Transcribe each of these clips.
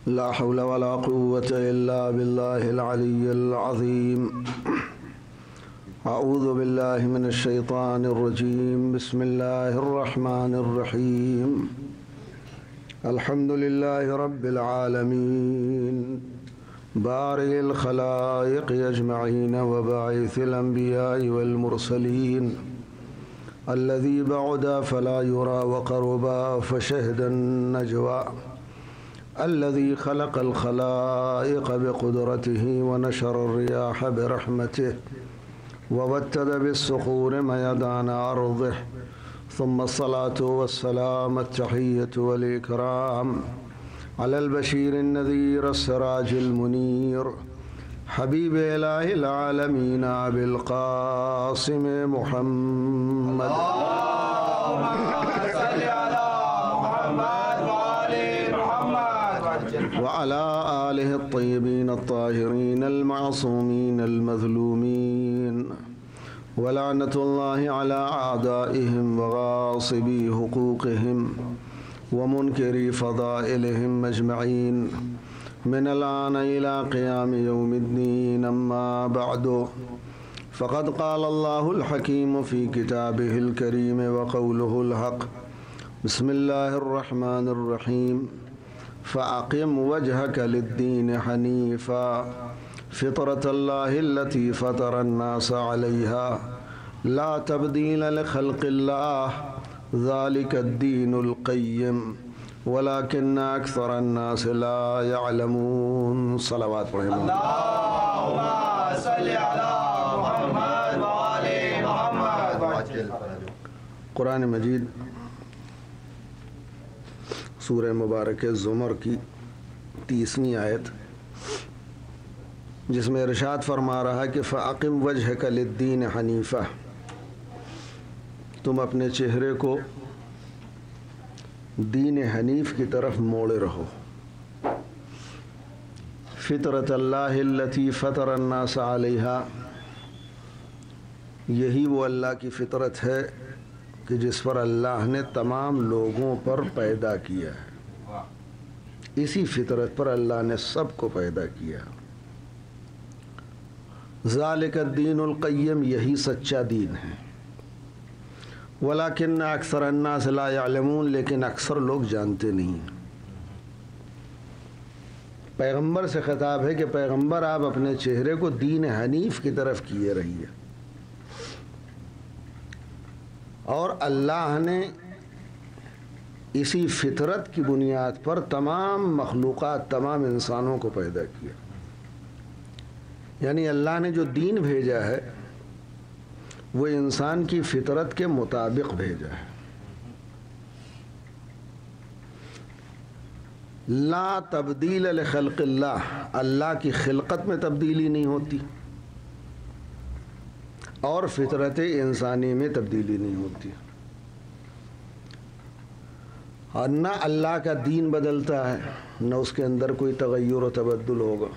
لا حول ولا قوة إلا بالله العلي العظيم. أعوذ بالله من الشيطان الرجيم. بسم الله الرحمن الرحيم. الحمد لله رب العالمين بارئ الخلائق أجمعين وباعث الأنبياء والمرسلين الذي بعد فلا يرى وقربا فشهد النجوى الذي خلق الخلائق بقدرته ونشر الرياح برحمته ووتد بالصخور ميدان أرضه ثم الصلاة والسلام التحية والإكرام على البشير النذير السراج المنير حبيب إله العالمين أبي القاسم محمد. وعلى آله الطيبين الطاهرين المعصومين المظلومين ولعنة الله على أعدائهم وغاصبي حقوقهم ومنكري فضائلهم أجمعين من الآن إلى قيام يوم الدين. أما بعد فقد قال الله الحكيم في كتابه الكريم وقوله الحق. بسم الله الرحمن الرحيم. فأقم وجهك للدين حنيفا فطرة الله التي فطر الناس عليها لا تبديل لخلق الله ذلك الدين القيم ولكن أكثر الناس لا يعلمون. صلوات پڑھیں. اللهم صل على محمد وآل محمد. قرآن مجید سورہ مبارک زمر کی 30ویں آیت، جس میں ارشاد فرما رہا ہے کہ فَأَقِمْ وَجْهَكَ لِلدِّينِ حَنِيفًا، تم اپنے چہرے کو دین حنیف کی طرف موڑے رہو. فطرت اللہ التی فطر الناس علیہا، یہی وہ اللہ کی فطرت ہے کہ جس پر اللہ نے تمام لوگوں پر پیدا کیا ہے. اسی فطرت پر اللہ نے سب کو پیدا کیا. ذالک الدین القیم، یہی سچا دین ہے. ولیکن اکثر الناس لا یعلمون، لیکن اکثر لوگ جانتے نہیں. پیغمبر سے خطاب ہے کہ پیغمبر آپ اپنے چہرے کو دین حنیف کی طرف کیے رہیے. اور اللہ نے اسی فطرت کی بنیاد پر تمام مخلوقات، تمام انسانوں کو پیدا کیا. یعنی اللہ نے جو دین بھیجا ہے وہ انسان کی فطرت کے مطابق بھیجا ہے. لا تبدیل لخلق اللہ، اللہ کی خلقت میں تبدیلی نہیں ہوتی اور فطرت انسانی میں تبدیلی نہیں ہوتی. اور نہ اللہ کا دین بدلتا ہے، نہ اس کے اندر کوئی تغیر و تبدل ہوگا.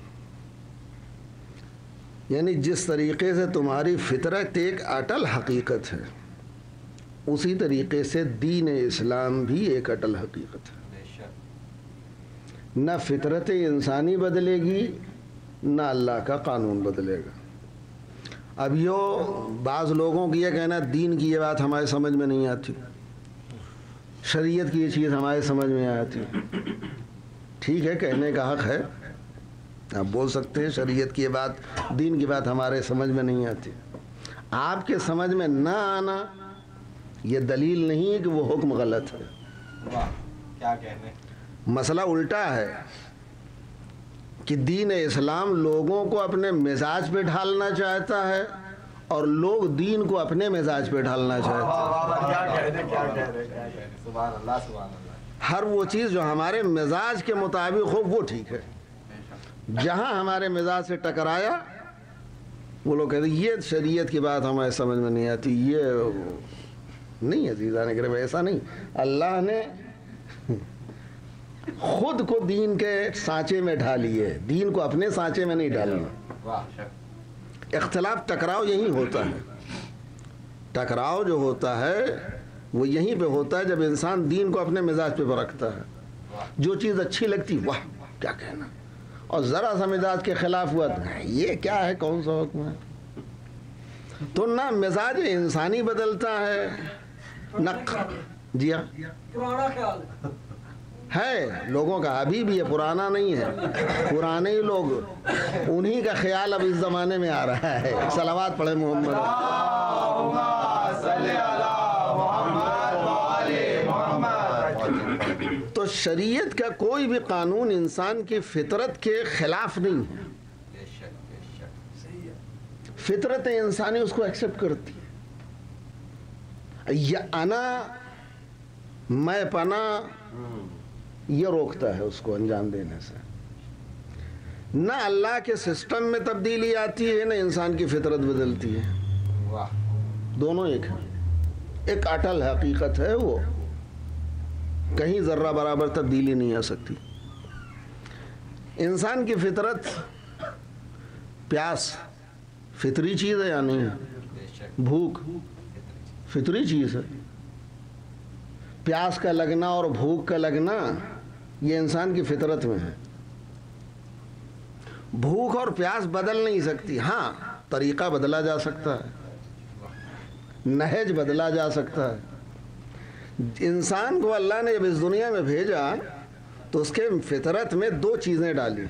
یعنی جس طریقے سے تمہاری فطرت ایک اٹل حقیقت ہے، اسی طریقے سے دین اسلام بھی ایک اٹل حقیقت ہے. نہ فطرت انسانی بدلے گی، نہ اللہ کا قانون بدلے گا. اب بعض لوگوں کی یہ کہنا دین کی یہ بات ہمارے سمجھ میں نہیں آتی، شریعت کی یہ چیز ہمارے سمجھ میں آتی. ٹھیک ہے، کہنے کا حق ہے، آپ بول سکتے ہیں شریعت کی یہ بات، دین کی بات ہمارے سمجھ میں نہیں آتی. آپ کے سمجھ میں نہ آنا یہ دلیل نہیں ہے کہ وہ حکم غلط ہے. کیا کہنے، مسئلہ الٹا ہے کہ دین اسلام لوگوں کو اپنے مزاج پہ ڈھالنا چاہتا ہے اور لوگ دین کو اپنے مزاج پہ ڈھالنا چاہتے ہیں. سبحان اللہ سبحان اللہ. ہر وہ چیز جو ہمارے مزاج کے مطابق ہو وہ ٹھیک ہے. جہاں ہمارے مزاج سے ٹکرایا وہ لوگ کہتے ہیں یہ شریعت کی بات ہمیں سمجھ میں نہیں آتی. یہ نہیں عزیزان کرام، ایسا نہیں. اللہ نے خود کو دین کے سانچے میں ڈھالی ہے، دین کو اپنے سانچے میں نہیں ڈالنا. اختلاف ٹکراؤ یہی ہوتا ہے. ٹکراؤ جو ہوتا ہے وہ یہیں پہ ہوتا ہے جب انسان دین کو اپنے مزاج پہ رکھتا ہے. جو چیز اچھی لگتی واہ کیا کہنا. اور ذرا سا مزاج کے خلاف ہوا تو یہ کیا ہے, کون سا حکم ہے. تو نہ مزاج انسانی بدلتا ہے نہ. جی ہاں, پرانا خیال ہے لوگوں کا ابھی بھی, یہ پرانا نہیں ہے, پرانے ہی لوگ, انہی کا خیال اب اس زمانے میں آ رہا ہے. صلوات پڑھے محمد. تو شریعت کا کوئی بھی قانون انسان کی فطرت کے خلاف نہیں ہے. فطرت انسانی اس کو ایکسپٹ کرتی ہے. یہ انا میں پنا یہ روکتا ہے اس کو انجام دینے سے. نہ اللہ کے سسٹم میں تبدیلی آتی ہے نہ انسان کی فطرت بدلتی ہے. دونوں ایک ہیں. ایک اٹل حقیقت ہے, وہ کہیں ذرہ برابر تبدیلی نہیں آ سکتی. انسان کی فطرت, پیاس فطری چیز ہے یا نہیں ہے؟ بھوک فطری چیز ہے. پیاس کا لگنا اور بھوک کا لگنا یہ انسان کی فطرت میں ہے. بھوک اور پیاس بدل نہیں سکتی. ہاں طریقہ بدلا جا سکتا ہے, نہج بدلا جا سکتا ہے. انسان کو اللہ نے جب اس دنیا میں بھیجا تو اس کے فطرت میں دو چیزیں ڈالی.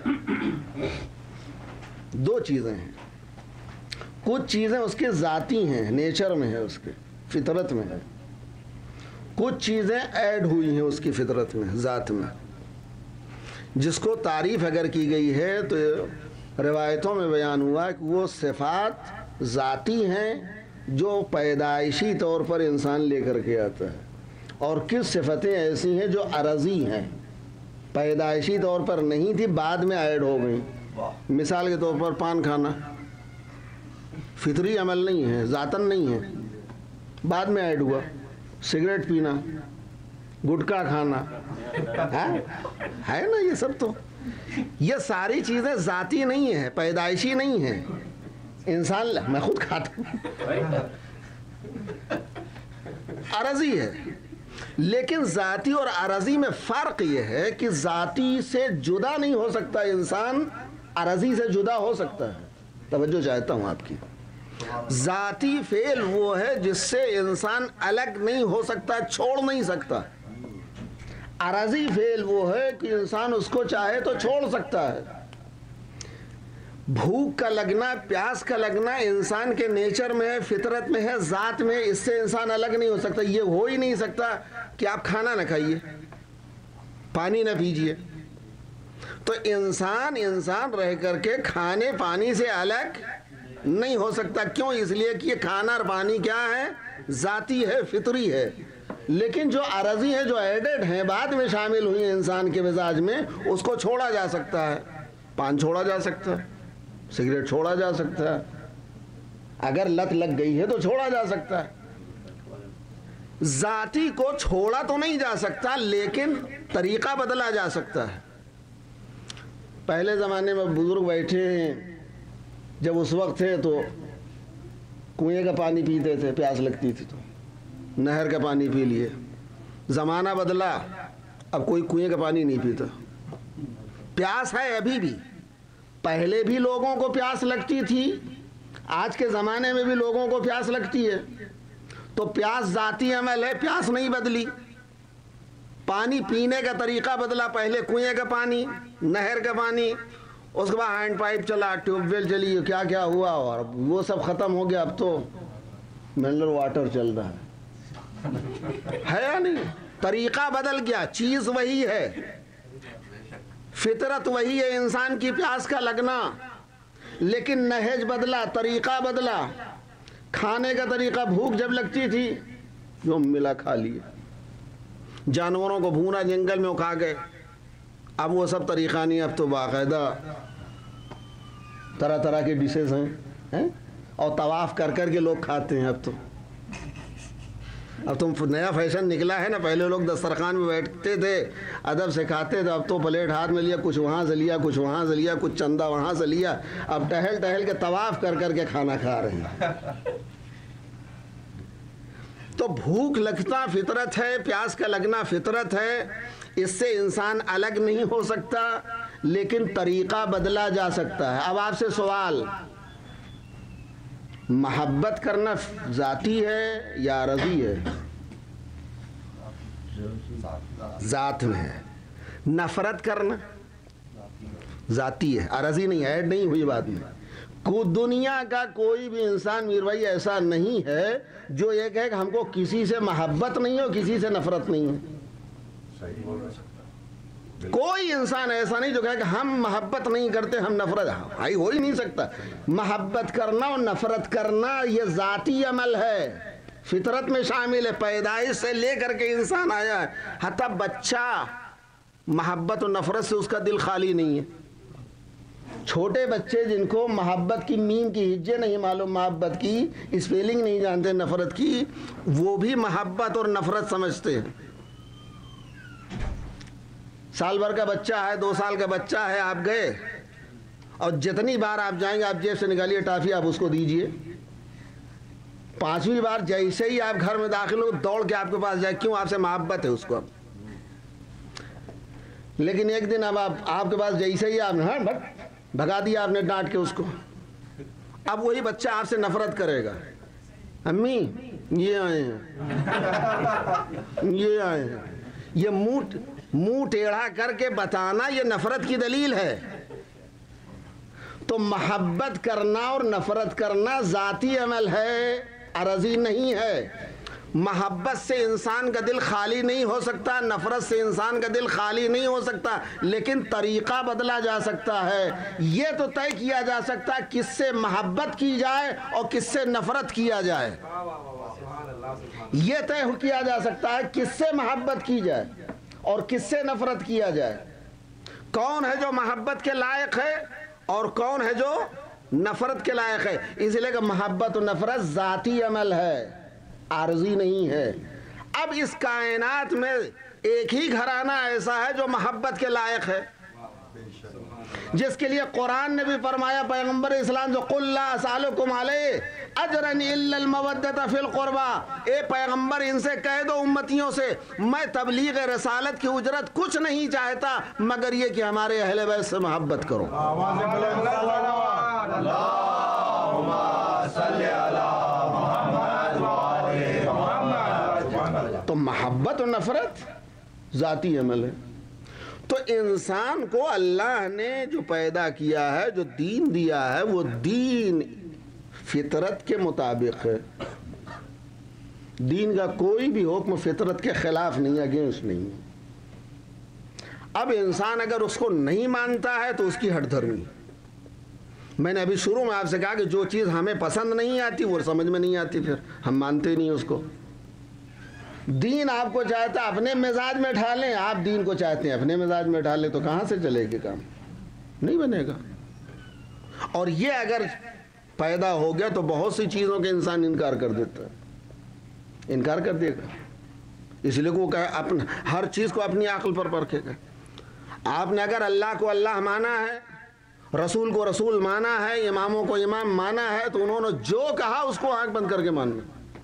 دو چیزیں ہیں. کچھ چیزیں اس کے ذاتی ہیں, نیچر میں ہے, اس کے فطرت میں ہے. کچھ چیزیں ایڈ ہوئی ہیں اس کی فطرت میں, ذات میں, جس کو تعریف اگر کی گئی ہے تو روایتوں میں بیان ہوا کہ وہ صفات ذاتی ہیں جو پیدائشی طور پر انسان لے کر کے آتا ہے, اور کچھ صفتیں ایسی ہیں جو عرضی ہیں, پیدائشی طور پر نہیں تھی, بعد میں ایڈ ہو گئی. مثال کے طور پر پان کھانا فطری عمل نہیں ہے, ذاتن نہیں ہے, بعد میں ایڈ ہوا. سگریٹ پینا, گٹکا کھانا, ہے نا, یہ سب تو, یہ ساری چیزیں ذاتی نہیں ہیں, پیدائشی نہیں ہیں. انسان میں خود کھاتا ہوں, عرضی ہے. لیکن ذاتی اور عرضی میں فرق یہ ہے کہ ذاتی سے جدا نہیں ہو سکتا انسان, عرضی سے جدا ہو سکتا ہے. توجہ چاہتا ہوں آپ کی. ذاتی فعل وہ ہے جس سے انسان الگ نہیں ہو سکتا, چھوڑ نہیں سکتا. عرضی فعل وہ ہے کہ انسان اس کو چاہے تو چھوڑ سکتا ہے. بھوک کا لگنا, پیاس کا لگنا انسان کے نیچر میں ہے, فطرت میں ہے, ذات میں, اس سے انسان الگ نہیں ہو سکتا. یہ ہو ہی نہیں سکتا کہ آپ کھانا نہ کھائیے, پانی نہ پیجیے. تو انسان رہ کر کے کھانے پانی سے الگ نہیں ہو سکتا. کیوں؟ اس لیے کہ یہ کھانا اور پانی کیا ہے, ذاتی ہے, فطری ہے. لیکن جو عرضی ہیں, جو ایڈڈ ہیں, بعد میں شامل ہوئی ہیں انسان کے مزاج میں, اس کو چھوڑا جا سکتا ہے. پان چھوڑا جا سکتا ہے, سگریٹ چھوڑا جا سکتا ہے, اگر لت لگ گئی ہے تو چھوڑا جا سکتا ہے. ذاتی کو چھوڑا تو نہیں جا سکتا, لیکن طریقہ بدلا جا سکتا ہے. پہلے زمانے میں بزرگ بیٹھے ہیں, جب اس وقت تھے تو کنویں کا پانی پیتے تھے, پیاس لگتی تھی تو نہر کا پانی پی لیے. زمانہ بدلا, اب کوئی کنویں کا پانی نہیں پیتا. پیاس ہے ابھی بھی, پہلے بھی لوگوں کو پیاس لگتی تھی, آج کے زمانے میں بھی لوگوں کو پیاس لگتی ہے. تو پیاس ذاتی عمل ہے, پیاس نہیں بدلی. پانی پینے کا طریقہ بدلا, پہلے کنویں کا پانی, نہر کا پانی, اس کے بعد ہینڈ پائپ چلا, ٹیوب ویل چلی, کیا کیا ہوا, اور وہ سب ختم ہو گیا. اب تو منرل واٹر چل رہا ہے یا نہیں؟ طریقہ بدل گیا, چیز وہی ہے, فطرت وہی ہے انسان کی, پیاس کا لگنا, لیکن نہج بدلا, طریقہ بدلا. کھانے کا طریقہ, بھوک جب لگتی تھی جو ملا کھا لیے. جانوروں کو بھونا جنگل میں کھا گئے, اب وہ سب طریقہ نہیں, اب تو باقاعدہ طرح طرح کے ڈشز ہیں, اور طواف کر کر کے لوگ کھاتے ہیں. اب تو نیا فیشن نکلا ہے نا, پہلے لوگ دسترخوان میں بیٹھتے تھے, ادب سے کھاتے تھے, اب تو پلیٹ ہاتھ میں لیا, کچھ وہاں سے لیا, کچھ وہاں سے لیا, کچھ چندہ وہاں سے لیا, اب ٹہل ٹہل کے طواف کر کر کے کھانا کھا رہے ہیں. تو بھوک لگنا فطرت ہے, پیاس کا لگنا فطرت ہے, اس سے انسان الگ نہیں ہو سکتا. لیکن طریقہ بدلا جا سکتا ہے۔ اب آپ سے سوال، محبت کرنا ذاتی ہے یا عرضی ہے؟ ذات میں ہے۔ نفرت کرنا ذاتی ہے، عرضی نہیں، ایڈ نہیں ہوئی بات میں۔ دنیا کا کوئی بھی انسان میر بھائی ایسا نہیں ہے جو یہ کہے کہ ہم کو کسی سے محبت نہیں ہو، کسی سے نفرت نہیں ہے۔ کوئی انسان ایسا نہیں جو کہے کہ ہم محبت نہیں کرتے، ہم نفرت، بھائی ہو ہی نہیں سکتا۔ محبت کرنا اور نفرت کرنا یہ ذاتی عمل ہے، فطرت میں شامل ہے، پیدائش سے لے کر کے انسان آیا ہے۔ حتیٰ بچہ محبت اور نفرت سے اس کا دل خالی نہیں ہے۔ چھوٹے بچے جن کو محبت کی میم کی ہجے نہیں معلوم، محبت کی اسپیلنگ نہیں جانتے، نفرت کی، وہ بھی محبت اور نفرت سمجھتے ہیں۔ سال بھر کا بچہ ہے، 2 سال کا بچہ ہے، آپ گئے اور جتنی بار آپ جائیں گے آپ جیب سے نکالیے ٹافی، آپ اس کو دیجئے، 5ویں بار جیسے ہی آپ گھر میں داخل ہو دوڑ کے آپ کے پاس جائے، کیوں؟ آپ سے محبت ہے اس کو۔ اب لیکن ایک دن اب آپ کے پاس جیسے ہی آپ بھگا دیا آپ نے ڈانٹ کے اس کو، اب وہی بچہ آپ سے نفرت کرے گا۔ امی یہ آئے ہیں، یہ آئے ہیں، یہ منہ ٹیڑھا کر کے بتانا یہ نفرت کی دلیل ہے۔ تو محبت کرنا اور نفرت کرنا ذاتی عمل ہے، عرضی نہیں ہے۔ محبت سے انسان کا دل خالی نہیں ہو سکتا، نفرت سے انسان کا دل خالی نہیں ہو سکتا، لیکن طریقہ بدلا جا سکتا ہے۔ یہ تو طے کیا جا سکتا ہے کس سے محبت کی جائے اور کس سے نفرت کیا جائے۔ یہ طے کیا جا سکتا ہے کس سے محبت کی جائے اور کس سے نفرت کیا جائے، کون ہے جو محبت کے لائق ہے اور کون ہے جو نفرت کے لائق ہے۔ اس لیے کہ محبت و نفرت ذاتی عمل ہے، عارضی نہیں ہے۔ اب اس کائنات میں ایک ہی گھرانہ ایسا ہے جو محبت کے لائق ہے، جس کے لیے قرآن نے بھی فرمایا، پیغمبر اسلام جو قل لا اسألکم علیہ اجرا الا المودۃ فی القربى، اے پیغمبر ان سے کہہ دو امتیوں سے، میں تبلیغ رسالت کی اجرت کچھ نہیں چاہتا مگر یہ کہ ہمارے اہل بیت سے محبت کرو۔ تو محبت و نفرت ذاتی عمل ہے۔ تو انسان کو اللہ نے جو پیدا کیا ہے، جو دین دیا ہے، وہ دین فطرت کے مطابق ہے۔ دین کا کوئی بھی حکم فطرت کے خلاف نہیں، اگینسٹ نہیں۔ اب انسان اگر اس کو نہیں مانتا ہے تو اس کی ہٹ دھرمی۔ میں نے ابھی شروع میں آپ سے کہا کہ جو چیز ہمیں پسند نہیں آتی وہ سمجھ میں نہیں آتی، پھر ہم مانتے نہیں اس کو۔ دین آپ کو چاہتا اپنے مزاج میں ڈھالیں، آپ دین کو چاہتے ہیں اپنے مزاج میں ڈالیں، تو کہاں سے چلے گا کام؟ نہیں بنے گا۔ اور یہ اگر پیدا ہو گیا تو بہت سی چیزوں کے انسان انکار کر دیتا ہے، انکار کر دے گا۔ اس لیے وہ ہر چیز کو اپنی عقل پر پرکھے گا۔ آپ نے اگر اللہ کو اللہ مانا ہے، رسول کو رسول مانا ہے، اماموں کو امام مانا ہے، تو انہوں نے جو کہا اس کو آنکھ بند کر کے ماننا۔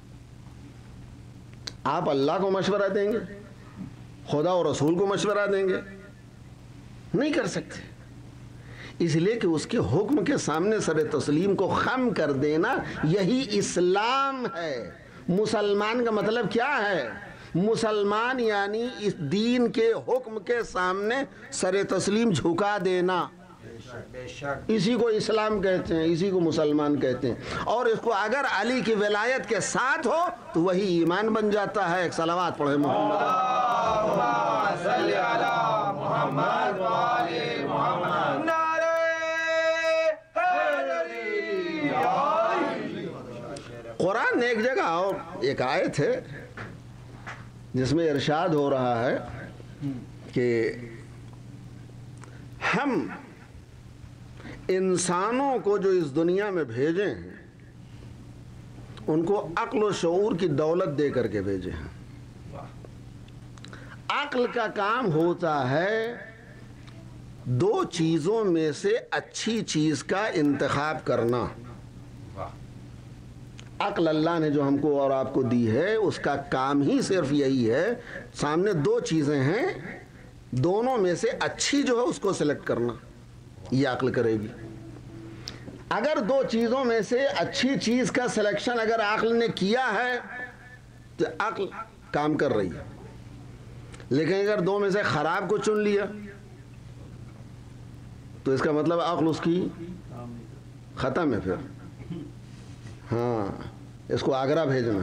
آپ اللہ کو مشورہ دیں گے، خدا اور رسول کو مشورہ دیں گے؟ نہیں کر سکتے۔ اس لیے کہ اس کے حکم کے سامنے سر تسلیم کو خم کر دینا یہی اسلام ہے۔ مسلمان کا مطلب کیا ہے؟ مسلمان یعنی اس دین کے حکم کے سامنے سر تسلیم جھکا دینا، اسی کو اسلام کہتے ہیں، اسی کو مسلمان کہتے ہیں۔ اور اس کو اگر علی کی ولایت کے ساتھ ہو تو وہی ایمان بن جاتا ہے۔ ایک صلوات پڑھے محمد صلی علی محمد وآل محمد۔ قرآن نے ایک جگہ اور ایک آیت ہے جس میں ارشاد ہو رہا ہے کہ ہم انسانوں کو جو اس دنیا میں بھیجے ہیں ان کو عقل و شعور کی دولت دے کر کے بھیجے ہیں۔ عقل کا کام ہوتا ہے 2 چیزوں میں سے اچھی چیز کا انتخاب کرنا۔ عقل اللہ نے جو ہم کو اور آپ کو دی ہے اس کا کام ہی صرف یہی ہے، سامنے 2 چیزیں ہیں دونوں میں سے اچھی جو ہے اس کو سلیکٹ کرنا، یہ عقل کرے گی۔ اگر دو چیزوں میں سے اچھی چیز کا سلیکشن اگر عقل نے کیا ہے تو عقل کام کر رہی ہے، لیکن اگر دو میں سے خراب کو چن لیا تو اس کا مطلب عقل اس کی ختم ہے، پھر ہاں اس کو آگرہ بھیجنا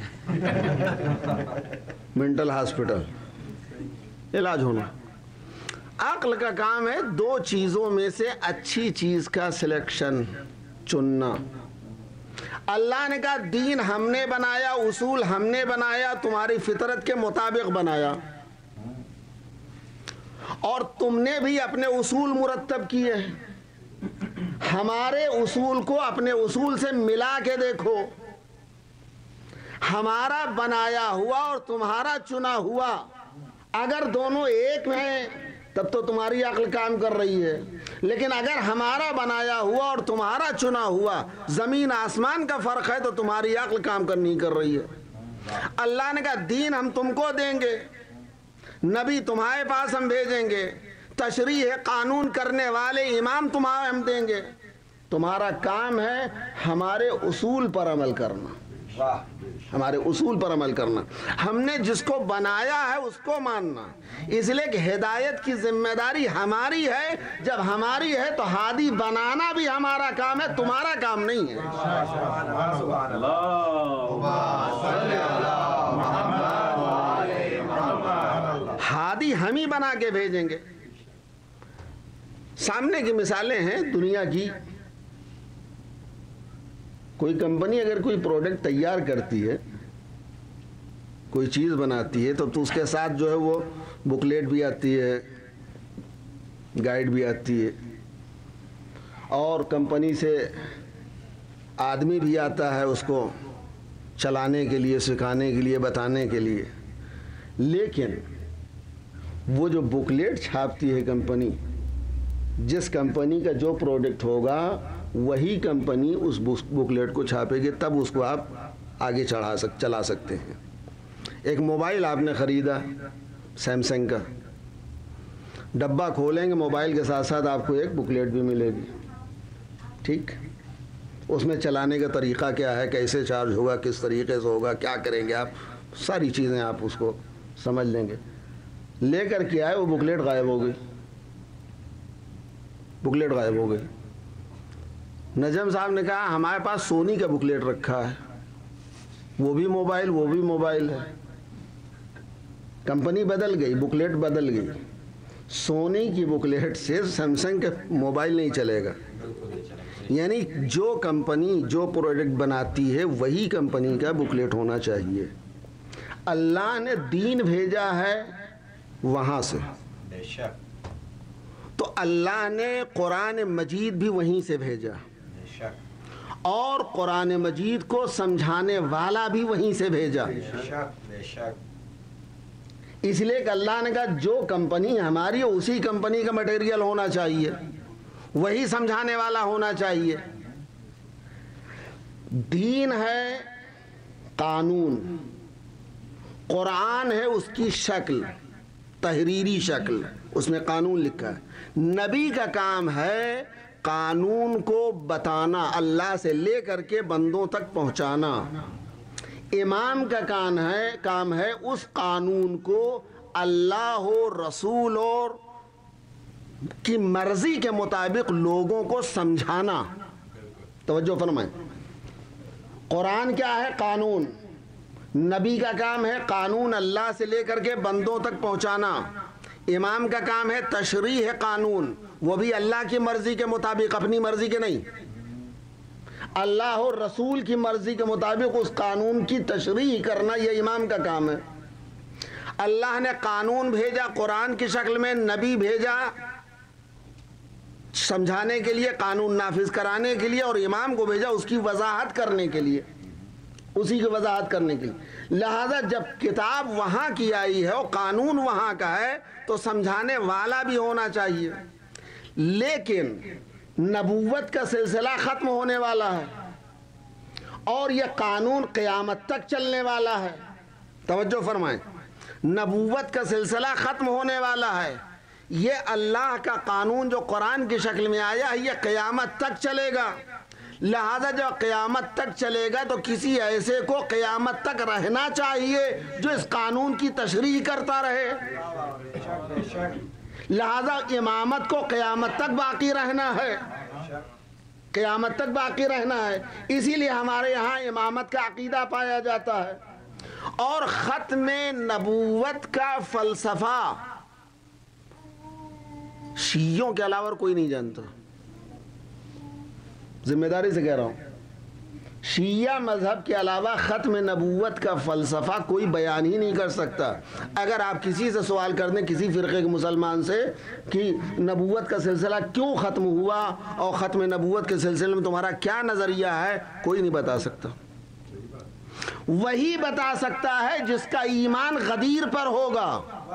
منٹل ہاسپٹل علاج ہونا۔ عقل کا کام ہے دو چیزوں میں سے اچھی چیز کا سلیکشن چننا۔ اللہ نے کہا دین ہم نے بنایا، اصول ہم نے بنایا، تمہاری فطرت کے مطابق بنایا، اور تم نے بھی اپنے اصول مرتب کیے ہیں۔ ہمارے اصول کو اپنے اصول سے ملا کے دیکھو، ہمارا بنایا ہوا اور تمہارا چنا ہوا اگر دونوں ایک ہیں تب تو تمہاری عقل کام کر رہی ہے، لیکن اگر ہمارا بنایا ہوا اور تمہارا چنا ہوا زمین آسمان کا فرق ہے تو تمہاری عقل کام نہیں کر رہی ہے۔ اللہ نے کہا دین ہم تم کو دیں گے، نبی تمہارے پاس ہم بھیجیں گے، تشریح قانون کرنے والے امام تمہارے ہم دیں گے، تمہارا کام ہے ہمارے اصول پر عمل کرنا، ہمارے اصول پر عمل کرنا۔ ہم نے جس کو بنایا ہے اس کو ماننا، اس لیے کہ ہدایت کی ذمہ داری ہماری ہے۔ جب ہماری ہے تو ہادی بنانا بھی ہمارا کام ہے، تمہارا کام نہیں ہے۔ ہادی ہم ہی بنا کے بھیجیں گے۔ سامنے کی مثالیں ہیں دنیا کی، کوئی کمپنی اگر کوئی پروڈکٹ تیار کرتی ہے، کوئی چیز بناتی ہے تو اس کے ساتھ جو ہے وہ بکلیٹ بھی آتی ہے، گائیڈ بھی آتی ہے، اور کمپنی سے آدمی بھی آتا ہے اس کو چلانے کے لیے، سکھانے کے لیے، بتانے کے لیے۔ لیکن وہ جو بکلیٹ چھاپتی ہے کمپنی، جس کمپنی کا جو پروڈکٹ ہوگا وہی کمپنی اس بکلیٹ کو چھاپے گی، تب اس کو آپ آگے چلا سکتے ہیں۔ ایک موبائل آپ نے خریدا سیمسنگ کا، ڈبہ کھولیں گے موبائل کے ساتھ ساتھ آپ کو ایک بکلیٹ بھی ملے گی، ٹھیک؟ اس میں چلانے کا طریقہ کیا ہے، کیسے چارج ہوگا، کس طریقے سے ہوگا، کیا کریں گے آپ، ساری چیزیں آپ اس کو سمجھ لیں گے۔ لے کر کے آئے وہ بکلیٹ غائب ہو گئی، بکلیٹ غائب ہو گئی۔ نجم صاحب نے کہا ہمارے پاس سونی کا بکلیٹ رکھا ہے، وہ بھی موبائل ہے۔ کمپنی بدل گئی، بکلیٹ بدل گئی، سونی کی بکلیٹ سے سیمسنگ کا موبائل نہیں چلے گا۔ یعنی جو کمپنی جو پروڈکٹ بناتی ہے وہی کمپنی کا بکلیٹ ہونا چاہیے۔ اللہ نے دین بھیجا ہے وہاں سے، تو اللہ نے قرآن مجید بھی وہیں سے بھیجا، اور قرآن مجید کو سمجھانے والا بھی وہیں سے بھیجا۔ اس لیے کہ اللہ نے کہا جو کمپنی ہماری اسی کمپنی کا مٹیریل ہونا چاہیے، وہی سمجھانے والا ہونا چاہیے۔ دین ہے قانون، قرآن ہے اس کی شکل، تحریری شکل، اس میں قانون لکھا ہے۔ نبی کا کام ہے قانون کو بتانا، اللہ سے لے کر کے بندوں تک پہنچانا۔ امام کا کام ہے اس قانون کو اللہ و رسول اور کی مرضی کے مطابق لوگوں کو سمجھانا۔ توجہ فرمائیں، قرآن کیا ہے؟ قانون۔ نبی کا کام ہے قانون اللہ سے لے کر کے بندوں تک پہنچانا۔ امام کا کام ہے تشریح قانون، وہ بھی اللہ کی مرضی کے مطابق، اپنی مرضی کے نہیں، اللہ اور رسول کی مرضی کے مطابق اس قانون کی تشریح کرنا، یہ امام کا کام ہے۔ اللہ نے قانون بھیجا قرآن کی شکل میں، نبی بھیجا سمجھانے کے لیے، قانون نافذ کرانے کے لیے، اور امام کو بھیجا اس کی وضاحت کرنے کے لیے، اسی کی وضاحت کرنے کے لیے۔ لہذا جب کتاب وہاں کی آئی ہے اور قانون وہاں کا ہے تو سمجھانے والا بھی ہونا چاہیے۔ لیکن نبوت کا سلسلہ ختم ہونے والا ہے اور یہ قانون قیامت تک چلنے والا ہے۔ توجہ فرمائیں، نبوت کا سلسلہ ختم ہونے والا ہے. یہ اللہ کا قانون جو قرآن کی شکل میں آیا ہے یہ قیامت تک چلے گا. لہذا جب قیامت تک چلے گا تو کسی ایسے کو قیامت تک رہنا چاہیے جو اس قانون کی تشریح کرتا رہے. لہذا امامت کو قیامت تک باقی رہنا ہے, قیامت تک باقی رہنا ہے. اسی لیے ہمارے یہاں امامت کا عقیدہ پایا جاتا ہے. اور ختم نبوت کا فلسفہ شیعوں کے علاوہ کوئی نہیں جانتا. ذمہ داری سے کہہ رہا ہوں, شیعہ مذہب کے علاوہ ختم نبوت کا فلسفہ کوئی بیان ہی نہیں کر سکتا. اگر آپ کسی سے سوال کر دیں, کسی فرقے کے مسلمان سے, کہ نبوت کا سلسلہ کیوں ختم ہوا اور ختم نبوت کے سلسلے میں تمہارا کیا نظریہ ہے, کوئی نہیں بتا سکتا. وہی بتا سکتا ہے جس کا ایمان غدیر پر ہوگا.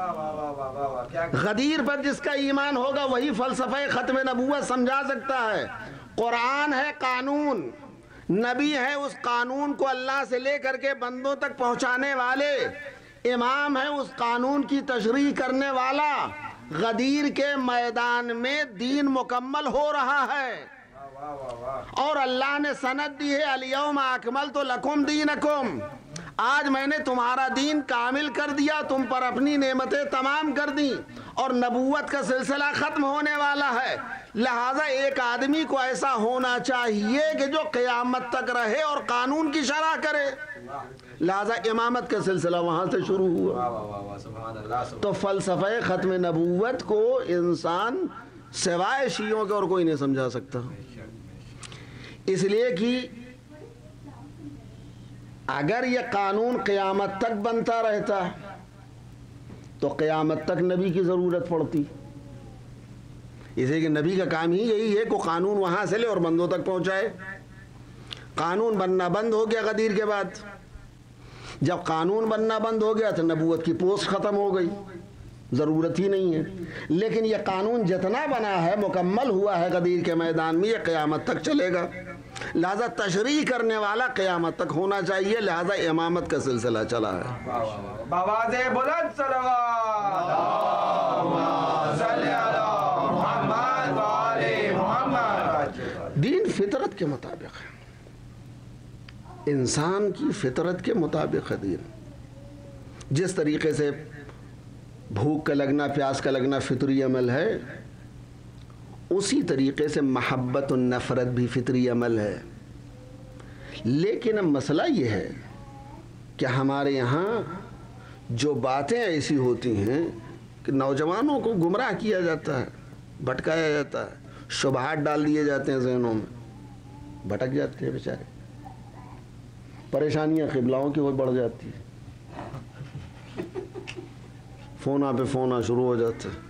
غدیر پر جس کا ایمان ہوگا وہی فلسفہ ختم نبوت سمجھا سکتا ہے. قرآن ہے قانون, نبی ہے اس قانون کو اللہ سے لے کر کے بندوں تک پہنچانے والے, امام ہے اس قانون کی تشریح کرنے والا. غدیر کے میدان میں دین مکمل ہو رہا ہے اور اللہ نے سند دی ہے الیوم اکملت لکم دینکم, آج میں نے تمہارا دین کامل کر دیا, تم پر اپنی نعمتیں تمام کر دیں. اور نبوت کا سلسلہ ختم ہونے والا ہے. لہذا ایک آدمی کو ایسا ہونا چاہیے کہ جو قیامت تک رہے اور قانون کی شرح کرے. لہذا امامت کا سلسلہ وہاں سے شروع ہوا. تو فلسفہ ختم نبوت کو انسان سوائے شیعوں کے اور کوئی نہیں سمجھا سکتا. اس لیے کہ اگر یہ قانون قیامت تک بنتا رہتا تو قیامت تک نبی کی ضرورت پڑتی. اس لیے کہ نبی کا کام ہی یہی ہے کہ قانون وہاں سے لے اور بندوں تک پہنچائے. قانون بننا بند ہو گیا غدیر کے بعد. جب قانون بننا بند ہو گیا تو نبوت کی پوسٹ ختم ہو گئی, ضرورت ہی نہیں ہے. لیکن یہ قانون جتنا بنا ہے مکمل ہوا ہے غدیر کے میدان میں, یہ قیامت تک چلے گا. لہذا تشریح کرنے والا قیامت تک ہونا چاہیے. لہذا امامت کا سلسلہ چلا ہے. بآواز بلند صلوات اللہم صلی علی محمد و آل محمد. دین فطرت کے مطابق ہے, انسان کی فطرت کے مطابق ہے دین. جس طریقے سے بھوک کا لگنا, پیاس کا لگنا فطری عمل ہے, اسی طریقے سے محبت و نفرت بھی فطری عمل ہے. لیکن اب مسئلہ یہ ہے کہ ہمارے یہاں جو باتیں ایسی ہوتی ہیں کہ نوجوانوں کو گمراہ کیا جاتا ہے, بھٹکایا جاتا ہے, شبہات ڈال دیے جاتے ہیں ذہنوں میں, بھٹک جاتے ہیں بیچارے. پریشانیاں قبلاؤں کی وہ بڑھ جاتی ہیں, فونا پہ فونا شروع ہو جاتا ہے.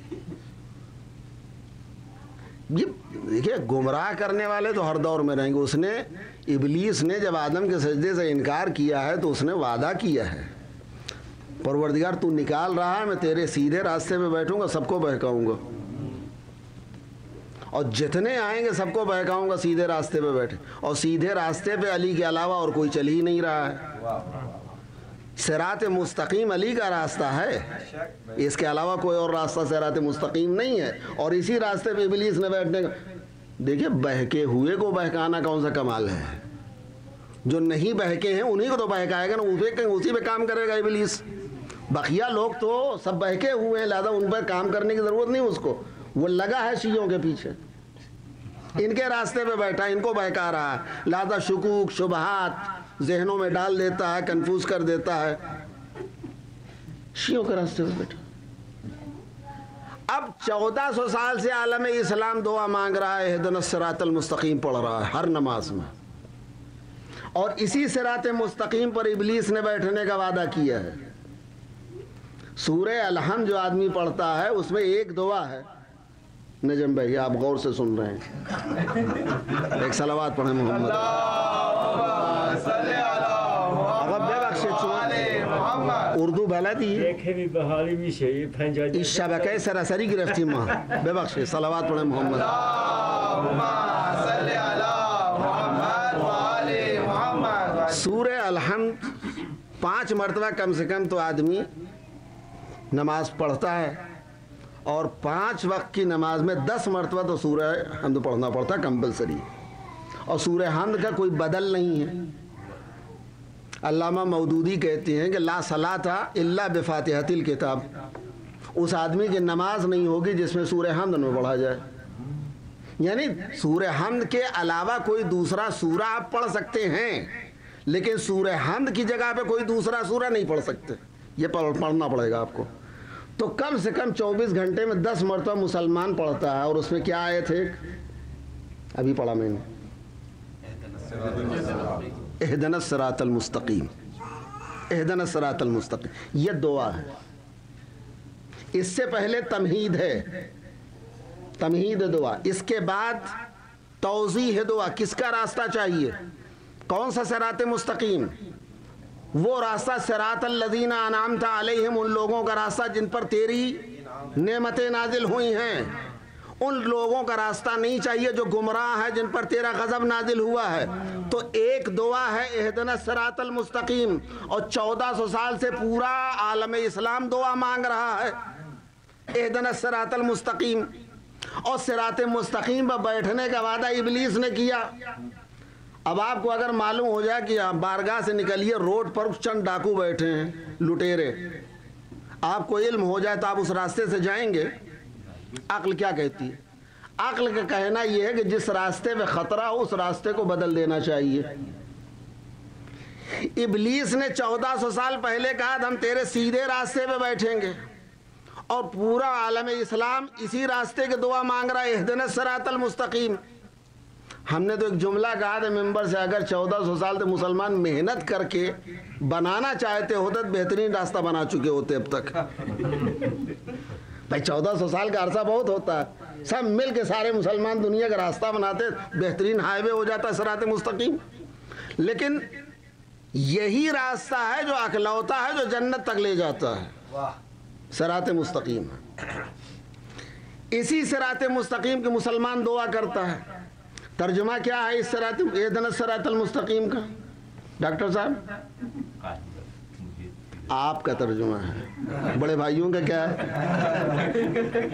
یہ دیکھیے گمراہ کرنے والے تو ہر دور میں رہیں گے. ابلیس نے جب آدم کے سجدے سے انکار کیا ہے تو اس نے وعدہ کیا ہے, پروردگار تو نکال رہا ہے, میں تیرے سیدھے راستے پہ بیٹھوں گا, سب کو بہکاؤں گا, اور جتنے آئیں گے سب کو بہکاؤں گا سیدھے راستے پہ بیٹھے. اور سیدھے راستے پہ علی کے علاوہ اور کوئی چل ہی نہیں رہا ہے. صراط مستقیم علی کا راستہ ہے, اس کے علاوہ کوئی اور راستہ صراط مستقیم نہیں ہے. اور اسی راستے پہ ابلیس نے بیٹھنے کا. دیکھیے بہکے ہوئے کو بہکانا کون سا کمال ہے, جو نہیں بہکے ہیں انہی کو تو بہکائے گا نا, اسی پہ کام کرے گا ابلیس. بقیہ لوگ تو سب بہکے ہوئے ہیں, لہذا ان پہ کام کرنے کی ضرورت نہیں اس کو. وہ لگا ہے شیعوں کے پیچھے, ان کے راستے پہ بیٹھا, ان کو بہکا رہا ہے. لہذا شکوک شبہات ذہنوں میں ڈال دیتا ہے, کنفیوز کر دیتا ہے. شیعوں کے راستے پہ بیٹھا. اب 1400 سال سے عالم اسلام دعا مانگ رہا ہے, اہدنا الصراط المستقیم پڑھ رہا ہے ہر نماز میں, اور اسی صراط مستقیم پر ابلیس نے بیٹھنے کا وعدہ کیا ہے. سورہ الحمد جو آدمی پڑھتا ہے اس میں ایک دعا ہے. نجم بھائی آپ غور سے سن رہے ہیں, ایک صلوات پڑھیں محمد. اردو بلدی اس شبکه سراسری گرفتیم ما, ببخشید صلوات پڑھیں محمد. سورہ الحمد 5 مرتبہ کم سے کم تو آدمی نماز پڑھتا ہے اور 5 وقت کی نماز میں 10 مرتبہ تو سورہ حمد پڑھنا پڑتا ہے کمپلسری، اور سورہ حمد کا کوئی بدل نہیں ہے۔ علامہ مودودی کہتے ہیں کہ لا صلاۃ الا بفاتحۃ الکتاب، اس آدمی کی نماز نہیں ہوگی جس میں سورہ حمد نہ پڑھا جائے۔ یعنی سورہ حمد کے علاوہ کوئی دوسرا سورہ آپ پڑھ سکتے ہیں، لیکن سورہ حمد کی جگہ پہ کوئی دوسرا سورہ نہیں پڑھ سکتے، یہ پڑھنا پڑے گا آپ کو۔ تو کم سے کم 24 گھنٹے میں 10 مرتبہ مسلمان پڑھتا ہے، اور اس میں کیا آیت ہے؟ ابھی پڑھا میں نے، اہدنا الصراط المستقیم، اہدنا الصراط المستقیم، یہ دعا ہے۔ اس سے پہلے تمہید ہے، تمہید دعا، اس کے بعد توضیح دعا، کس کا راستہ چاہیے، کون سا صراط مستقیم؟ وہ راستہ صراط الذین انعمت علیہم، ان لوگوں کا راستہ جن پر تیری نعمتیں نازل ہوئی ہیں، ان لوگوں کا راستہ نہیں چاہیے جو گمراہ ہے، جن پر تیرا غضب نازل ہوا ہے۔ تو ایک دعا ہے اہدنا الصراط المستقیم، اور 1400 سال سے پورا عالم اسلام دعا مانگ رہا ہے اہدنا الصراط المستقیم۔ اور صراط مستقیم پر بیٹھنے کا وعدہ ابلیس نے کیا۔ اب آپ کو اگر معلوم ہو جائے کہ بارگاہ سے نکلیے، روڈ پر چند ڈاکو بیٹھے ہیں لٹیرے، آپ کو علم ہو جائے تو آپ اس راستے سے جائیں گے؟ عقل کیا کہتی ہے؟ عقل کا کہنا یہ ہے کہ جس راستے میں خطرہ ہو اس راستے کو بدل دینا چاہیے۔ ابلیس نے 1400 سال پہلے کہا ہم تیرے سیدھے راستے پہ بیٹھیں گے، اور پورا عالم اسلام اسی راستے کے دعا مانگ رہا ہے اہدنا الصراط المستقیم۔ ہم نے تو ایک جملہ کہا تھا ممبر سے، اگر 1400 سال سے مسلمان محنت کر کے بنانا چاہتے ہوتے تو بہترین راستہ بنا چکے ہوتے اب تک۔ بھائی 1400 سال کا عرصہ بہت ہوتا ہے، سب مل کے سارے مسلمان دنیا کا راستہ بناتے، بہترین ہائی وے ہو جاتا ہے صراط مستقیم۔ لیکن یہی راستہ ہے جو اکلوتا ہے جو جنت تک لے جاتا ہے، صراط مستقیم۔ اسی صراط مستقیم کے مسلمان دعا کرتا ہے۔ ترجمہ کیا ہے اس صراط اہدنا الصراط المستقیم کا؟ ڈاکٹر صاحب آپ کا ترجمہ ہے، بڑے بھائیوں کا کیا ہے؟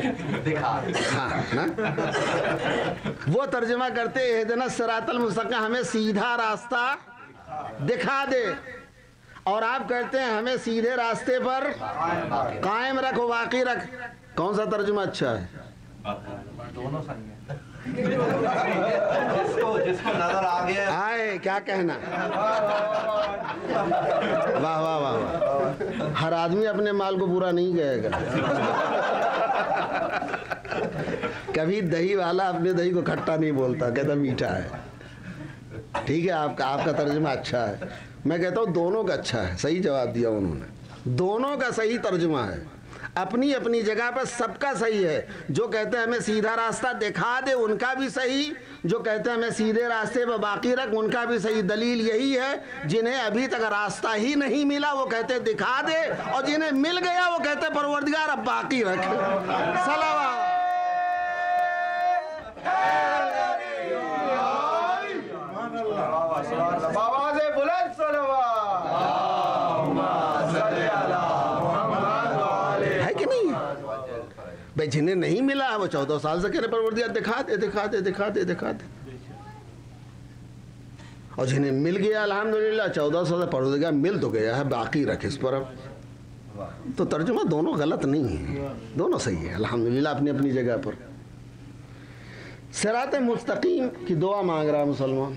ہاں، وہ ترجمہ کرتے اہدنا الصراط المستقیم، ہمیں سیدھا راستہ دکھا دے، اور آپ کہتے ہیں ہمیں سیدھے راستے پر قائم رکھ و باقی رکھ۔ کون سا ترجمہ اچھا ہے؟ دونوں صحیح ہیں۔ جس کو نظر آ گیا آئے کیا کہنا؟ واہ واہ واہ واہ، ہر آدمی اپنے مال کو پورا نہیں کہے گا۔ کبھی دہی والا اپنے دہی کو کھٹا نہیں بولتا، کہتا میٹھا ہے۔ ٹھیک ہے، آپ کا ترجمہ اچھا ہے، میں کہتا ہوں دونوں کا اچھا ہے، صحیح جواب دیا انہوں نے، دونوں کا صحیح ترجمہ ہے، اپنی اپنی جگہ پر سب کا صحیح ہے۔ جو کہتے ہیں ہمیں سیدھا راستہ دکھا دے ان کا بھی صحیح، جو کہتے ہیں ہمیں سیدھے راستے پہ باقی رکھ ان کا بھی صحیح۔ دلیل یہی ہے جنہیں ابھی تک راستہ ہی نہیں ملا وہ کہتے دکھا دے، اور جنہیں مل گیا وہ کہتے پروردگار اب باقی رکھ۔ صلوات بابا سے بلند صلوات، ہے کہ نہیں؟ بھائی جنہیں نہیں ملا وہ 14 سال سے کہہ رہے پروردگار دکھا دے دکھا دے دکھا دے دکھا دے، اور جنہیں مل گیا الحمدللہ 14 سال سے پروردگار مل تو گیا ہے باقی رکھ اس پر۔ اب تو ترجمہ دونوں غلط نہیں ہے، دونوں صحیح ہے الحمدللہ اپنی اپنی جگہ پر۔ صراط مستقیم کی دعا مانگ رہا مسلمان۔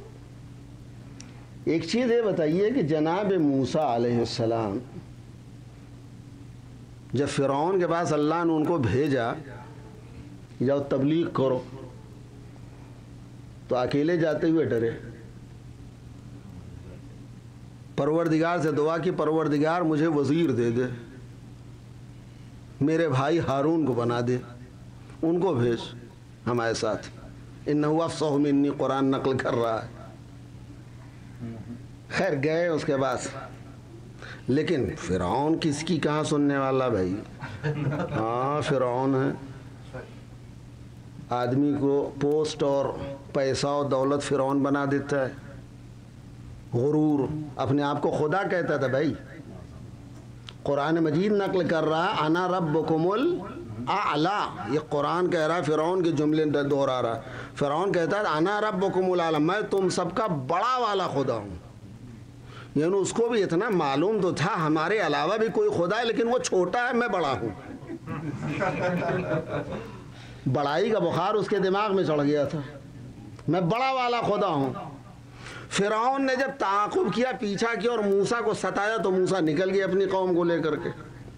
ایک چیز یہ بتائیے کہ جناب موسیٰ علیہ السلام جب فرعون کے پاس اللہ نے ان کو بھیجا جاؤ تبلیغ کرو، تو اکیلے جاتے ہوئے ڈرے، پروردگار سے دعا کی پروردگار مجھے وزیر دے دے، میرے بھائی ہارون کو بنا دے، ان کو بھیج ہمارے ساتھ، انہو افصح منی، قرآن نقل کر رہا ہے۔ خیر گئے اس کے بعد، لیکن فرعون کس کی کہاں سننے والا بھائی؟ ہاں فرعون ہے، آدمی کو پوسٹ اور پیسہ اور دولت فرعون بنا دیتا ہے، غرور، اپنے آپ کو خدا کہتا تھا بھائی، قرآن مجید نقل کر رہا ہے انا ربکم الاعلی، یہ قرآن کہہ رہا ہے، فرعون کے جملے دہرا رہا ہے۔ فرعون کہتا ہے انا ربکم الاعلی، میں تم سب کا بڑا والا خدا ہوں، یعنی اس کو بھی اتنا معلوم تو تھا ہمارے علاوہ بھی کوئی خدا ہے، لیکن وہ چھوٹا ہے، میں بڑا ہوں۔ بڑائی کا بخار اس کے دماغ میں چڑھ گیا تھا، میں بڑا والا خدا ہوں۔ فرعون نے جب تعاقب کیا، پیچھا کیا اور موسیٰ کو ستایا، تو موسیٰ نکل گیا اپنی قوم کو لے کر کے،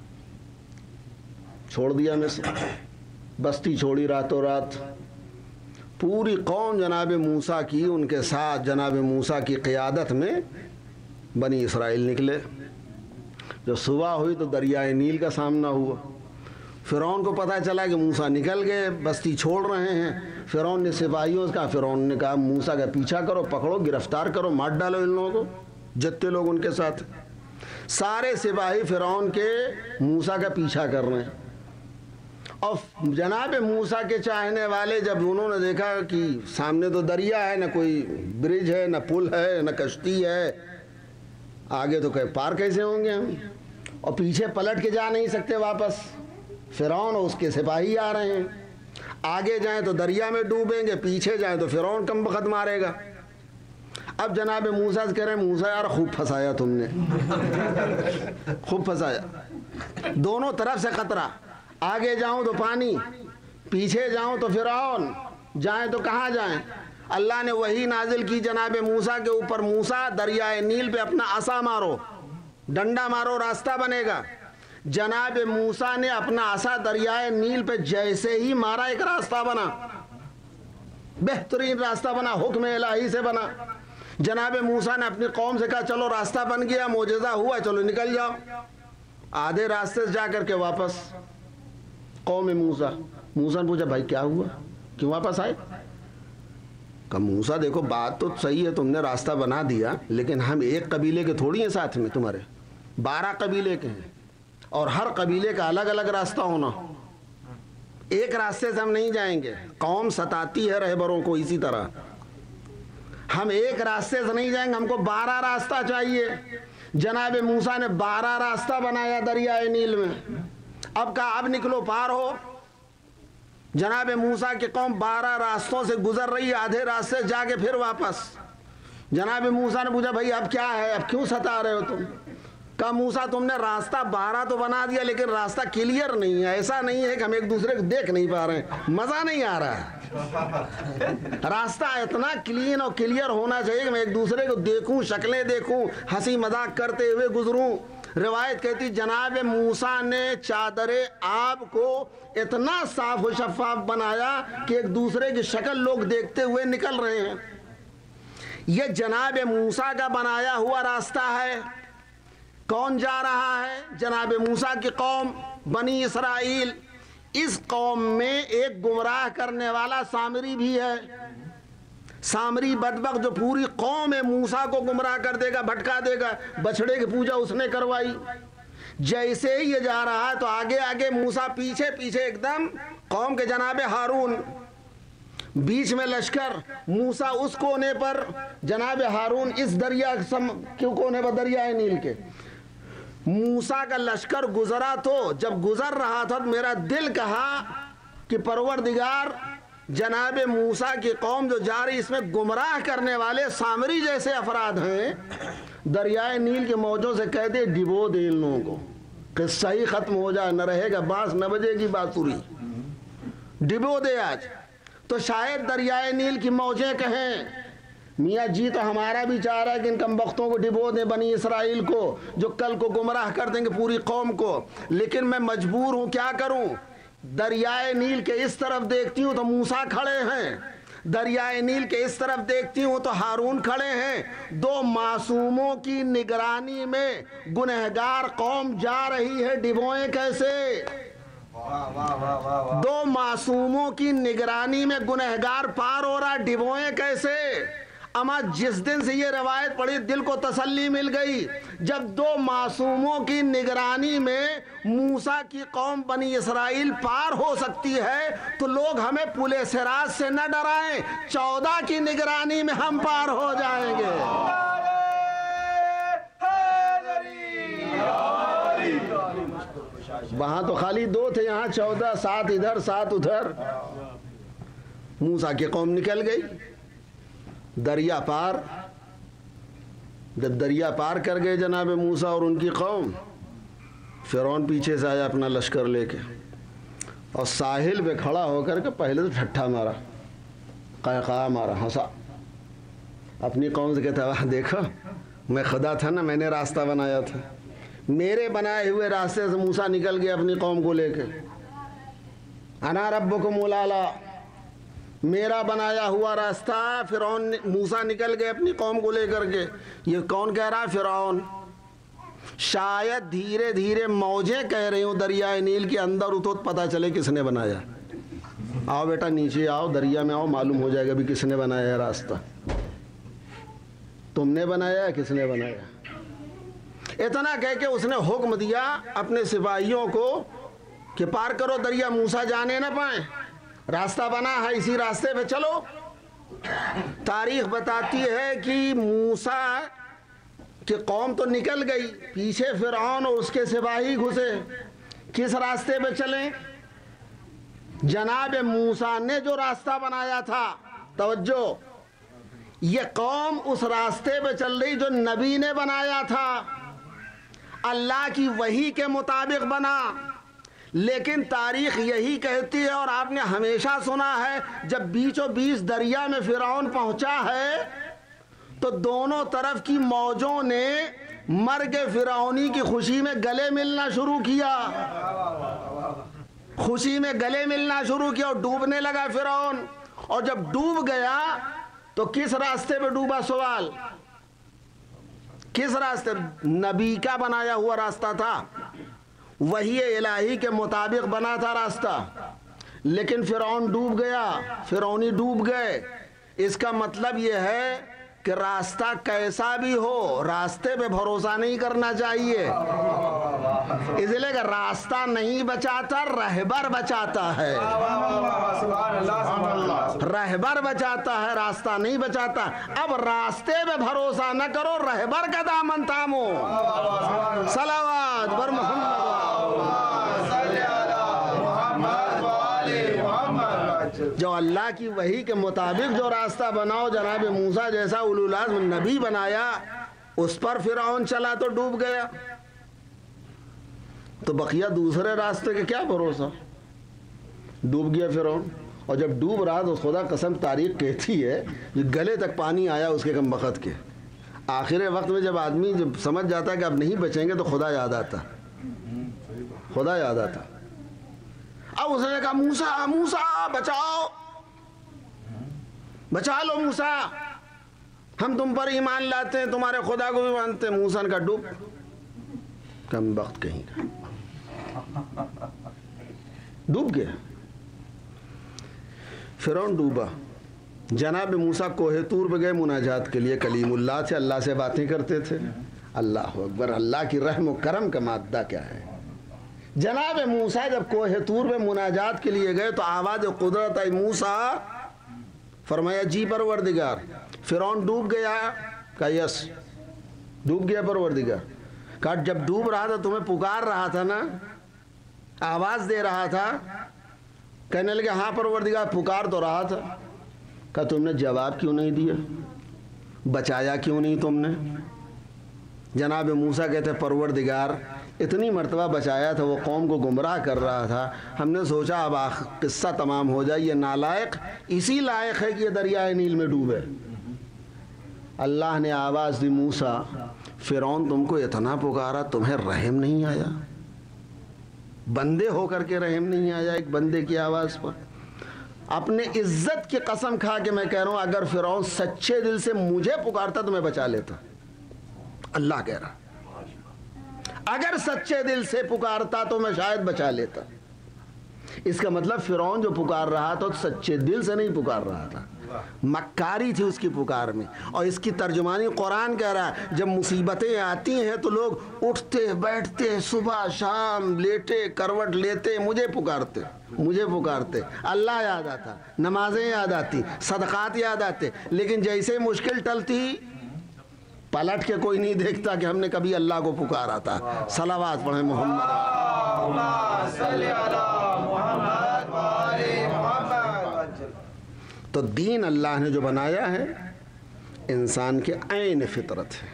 چھوڑ دیا مصر، بستی چھوڑی راتوں رات۔ پوری قوم جناب موسیٰ کی، ان کے ساتھ جناب موسیٰ کی قیادت میں بنی اسرائیل نکلے۔ جب صبح ہوئی تو دریائے نیل کا سامنا ہوا۔ فرعون کو پتہ چلا کہ موسیٰ نکل گئے، بستی چھوڑ رہے ہیں۔ فرعون نے سپاہیوں کا، فرعون نے کہا موسیٰ کا پیچھا کرو، پکڑو، گرفتار کرو، مار ڈالو ان لوگوں کو، جتنے لوگ ان کے ساتھ۔ سارے سپاہی فرعون کے موسیٰ کا پیچھا کر رہے ہیں، اور جناب موسیٰ کے چاہنے والے جب انہوں نے دیکھا کہ سامنے تو دریا ہے، نہ کوئی برج ہے، نہ پل ہے، نہ کشتی ہے، آگے تو کہ پار کیسے ہوں گے ہم، اور پیچھے پلٹ کے جا نہیں سکتے واپس، فرعون اور اس کے سپاہی آ رہے ہیں، آگے جائیں تو دریا میں ڈوبیں گے، پیچھے جائیں تو فرعون کم بخت مارے گا۔ اب جناب موسیٰ سے کہہ رہے ہیں موسیٰ یار خوب پھنسایا تم نے، خوب پھنسایا، دونوں طرف سے خطرہ، آگے جاؤں تو پانی، پیچھے جاؤں تو فرعون، جائیں تو کہاں جائیں۔ اللہ نے وحی نازل کی جناب موسیٰ کے اوپر، موسیٰ دریائے نیل پہ اپنا عصا مارو، ڈنڈا مارو، راستہ بنے گا۔ جناب موسیٰ نے اپنا عصا دریائے نیل پہ جیسے ہی مارا، ایک راستہ بنا، بہترین راستہ بنا، حکم الہی سے بنا۔ جناب موسیٰ نے اپنی قوم سے کہا چلو راستہ بن گیا، معجزہ ہوا، چلو نکل جاؤ۔ آدھے راستے سے جا کر کے واپس قوم موسیٰ نے پوچھا بھائی کیا ہوا، کیوں واپس آئے؟ کہ موسیٰ دیکھو بات تو صحیح ہے، تم نے راستہ بنا دیا، لیکن ہم ایک قبیلے کے تھوڑی ہیں ساتھ میں، تمہارے 12 قبیلے کے ہیں، اور ہر قبیلے کا الگ الگ راستہ ہونا، ایک راستے سے ہم نہیں جائیں گے۔ قوم ستاتی ہے رہبروں کو اسی طرح، ہم ایک راستے سے نہیں جائیں گے، ہم کو 12 راستہ چاہیے۔ جناب موسیٰ نے 12 راستہ بنایا دریائے نیل میں، اب کہا اب نکلو پار ہو۔ جناب موسیٰ کی قوم 12 راستوں سے گزر رہی، آدھے راستے جا کے پھر واپس۔ جناب موسیٰ نے پوچھا بھائی اب کیا ہے، اب کیوں ستا رہے ہو تم؟ کہا موسیٰ تم نے راستہ 12 تو بنا دیا، لیکن راستہ کلیئر نہیں ہے، ایسا نہیں ہے کہ ہم ایک دوسرے کو دیکھ نہیں پا رہے ہیں، مزہ نہیں آ رہا ہے۔ راستہ اتنا کلین اور کلیئر ہونا چاہیے کہ میں ایک دوسرے کو دیکھوں، شکلیں دیکھوں، ہنسی مذاق کرتے ہوئے گزروں۔ روایت کہتی جناب موسیٰ نے چادر آب کو اتنا صاف و شفاف بنایا کہ ایک دوسرے کی شکل لوگ دیکھتے ہوئے نکل رہے ہیں۔ یہ جناب موسیٰ کا بنایا ہوا راستہ ہے۔ کون جا رہا ہے؟ جناب موسیٰ کی قوم بنی اسرائیل۔ اس قوم میں ایک گمراہ کرنے والا سامری بھی ہے، سامری بدبخت جو پوری قوم موسیٰ کو گمراہ کر دے گا، بھٹکا دے گا۔ بچڑے کی پوجا اس نے کروائی۔ جیسے ہی یہ جا رہا ہے تو آگے آگے موسیٰ، پیچھے پیچھے ایک دم قوم کے جناب ہارون، بیچ میں لشکر، موسیٰ اس کونے پر، جناب ہارون اس دریا کے کونے پر، دریائے نیل کے۔ موسیٰ کا لشکر گزرا تو جب گزر رہا تھا تو میرا دل کہا کہ پروردگار، جناب موسیٰ کی قوم جو جا رہی اس میں گمراہ کرنے والے سامری جیسے افراد ہیں، دریائے نیل کے موجوں سے کہہ دے ڈبو دے ان لوگوں کو، قصہ ہی ختم ہو جائے، نہ رہے گا بانس نہ بجے گی بانسری، ڈبو دے آج۔ تو شاید دریائے نیل کی موجیں کہیں میاں جی تو ہمارا بھی چاہ رہا ہے کہ ان کمبختوں کو ڈبو دیں، بنی اسرائیل کو، جو کل کو گمراہ کر دیں گے پوری قوم کو، لیکن میں مجبور ہوں، کیا کروں؟ دریائے نیل کے اس طرف دیکھتی ہوں تو موسیٰ کھڑے ہیں، دریائے نیل کے اس طرف دیکھتی ہوں تو ہارون کھڑے ہیں۔ دو معصوموں کی نگرانی میں گنہگار قوم جا رہی ہے، ڈبوئیں کیسے؟ دو معصوموں کی نگرانی میں گنہگار پار ہو رہا، ڈبوئیں کیسے؟ اما جس دن سے یہ روایت پڑھی دل کو تسلی مل گئی، جب دو معصوموں کی نگرانی میں موسیٰ کی قوم بنی اسرائیل پار ہو سکتی ہے تو لوگ ہمیں پل صراط سے نہ ڈرائیں، 14 کی نگرانی میں ہم پار ہو جائیں گے۔ وہاں تو خالی 2 تھے، یہاں 14، 7 ادھر 7 ادھر۔ موسیٰ کی قوم نکل گئی دریا پار۔ جب دریا پار کر گئے جناب موسیٰ اور ان کی قوم، فرعون پیچھے سے آیا اپنا لشکر لے کے اور ساحل پہ کھڑا ہو کر کے پہلے تو ٹھٹھا مارا، قہقہا مارا، ہنسا، اپنی قوم سے کہتا ہے دیکھو میں خدا تھا نا، میں نے راستہ بنایا تھا، میرے بنائے ہوئے راستے سے موسیٰ نکل گیا اپنی قوم کو لے کے۔ انا ربکم الاعلی، میرا بنایا ہوا راستہ، فرعون موسیٰ نکل گئے اپنی قوم کو لے کر کے۔ یہ کون کہہ رہا ہے؟ فرعون۔ شاید دھیرے دھیرے موجیں کہہ رہی ہوں دریائے نیل کے اندر اتو تو پتہ چلے کس نے بنایا۔ آؤ بیٹا نیچے آؤ، دریا میں آؤ، معلوم ہو جائے گا بھی کس نے بنایا ہے راستہ۔ تم نے بنایا ہے کس نے بنایا؟ اتنا کہہ کے اس نے حکم دیا اپنے سپاہیوں کو کہ پار کرو دریا، موسیٰ جانے نہ پائیں، راستہ بنا ہے اسی راستے پہ چلو۔ تاریخ بتاتی ہے کہ موسیٰ کہ قوم تو نکل گئی، پیچھے فرعون اور اس کے سپاہی گھسے۔ کس راستے پہ چلیں؟ جناب موسیٰ نے جو راستہ بنایا تھا، توجہ، یہ قوم اس راستے پہ چل رہی جو نبی نے بنایا تھا، اللہ کی وحی کے مطابق بنا۔ لیکن تاریخ یہی کہتی ہے اور آپ نے ہمیشہ سنا ہے، جب بیچوں بیچ دریا میں فرعون پہنچا ہے تو دونوں طرف کی موجوں نے مرگ فرعونی کی خوشی میں گلے ملنا شروع کیا، خوشی میں گلے ملنا شروع کیا اور ڈوبنے لگا فرعون۔ اور جب ڈوب گیا تو کس راستے پہ ڈوبا؟ سوال، کس راستے؟ نبی کا بنایا ہوا راستہ تھا، وحی الہی کے مطابق بنا تھا راستہ، لیکن فرعون ڈوب گیا، فرعونی ڈوب گئے۔ اس کا مطلب یہ ہے کہ راستہ کیسا بھی ہو، راستے پہ بھروسہ نہیں کرنا چاہیے، اس لیے کہ راستہ نہیں بچاتا، رہبر بچاتا ہے، رہبر بچاتا ہے، راستہ نہیں بچاتا۔ اب راستے پہ بھروسہ نہ کرو، رہبر کا دامن تھامو۔ صلوات بر محمد۔ جو اللہ کی وحی کے مطابق جو راستہ بناؤ، جناب موسیٰ جیسا اولو العزم نبی بنایا، اس پر فرعون چلا تو ڈوب گیا، تو بقیہ دوسرے راستے کے کیا بھروسہ؟ ڈوب گیا فرعون۔ اور جب ڈوب رہا تو خدا قسم تاریخ کہتی ہے کہ گلے تک پانی آیا اس کے کم بخت کے۔ آخر وقت میں جب آدمی جب سمجھ جاتا ہے کہ اب نہیں بچیں گے تو خدا یاد آتا، خدا یاد آتا۔ اب اس نے کہا موسیٰ موسیٰ بچاؤ، بچا لو موسیٰ، ہم تم پر ایمان لاتے ہیں، تمہارے خدا کو بھی مانتے ہیں۔ موسیٰ نے کہا ڈوب، کم بخت کہیں کا، ڈوب گیا۔ فرعون ڈوبا، جناب موسیٰ کوہ طور پہ گئے مناجات کے لیے، کلیم اللہ سے، اللہ سے باتیں کرتے تھے۔ اللہ اکبر، اللہ کی رحم و کرم کا مادہ کیا ہے۔ جناب موسیٰ جب کوہ طور پہ مناجات کے لیے گئے تو آواز قدرت آئی، موسیٰ، فرمایا جی پروردگار۔ فرعون ڈوب گیا، کہا یس، ڈوب گیا پروردگار۔ کہا جب ڈوب رہا تھا تمہیں پکار رہا تھا نا، آواز دے رہا تھا؟ کہنے لگے ہاں پروردگار، پکار تو رہا تھا۔ کہا تم نے جواب کیوں نہیں دیا، بچایا کیوں نہیں تم نے؟ جناب موسیٰ کہتے پروردگار اتنی مرتبہ بچایا تھا، وہ قوم کو گمراہ کر رہا تھا، ہم نے سوچا اب قصہ تمام ہو جائے، یہ نالائق اسی لائق ہے کہ یہ دریائے نیل میں ڈوبے۔ اللہ نے آواز دی، موسیٰ فرعون تم کو اتنا پکارا، تمہیں رحم نہیں آیا؟ بندے ہو کر کے رحم نہیں آیا ایک بندے کی آواز پر؟ اپنے عزت کی قسم کھا کے میں کہہ رہا ہوں، اگر فرعون سچے دل سے مجھے پکارتا تو میں بچا لیتا، اللہ کہہ رہا، اگر سچے دل سے پکارتا تو میں شاید بچا لیتا۔ اس کا مطلب فرعون جو پکار رہا تھا تو سچے دل سے نہیں پکار رہا تھا، مکاری تھی اس کی پکار میں۔ اور اس کی ترجمانی قرآن کہہ رہا ہے، جب مصیبتیں آتی ہیں تو لوگ اٹھتے بیٹھتے، صبح شام لیٹے کروٹ لیتے، مجھے پکارتے، مجھے پکارتے، اللہ یاد آتا، نمازیں یاد آتی، صدقات یاد آتے، لیکن جیسے مشکل ٹلتی پلٹ کے کوئی نہیں دیکھتا کہ ہم نے کبھی اللہ کو پکارا تھا۔ صلوات پڑھیں محمد۔ تو دین اللہ نے جو بنایا ہے انسان کے عین فطرت ہے،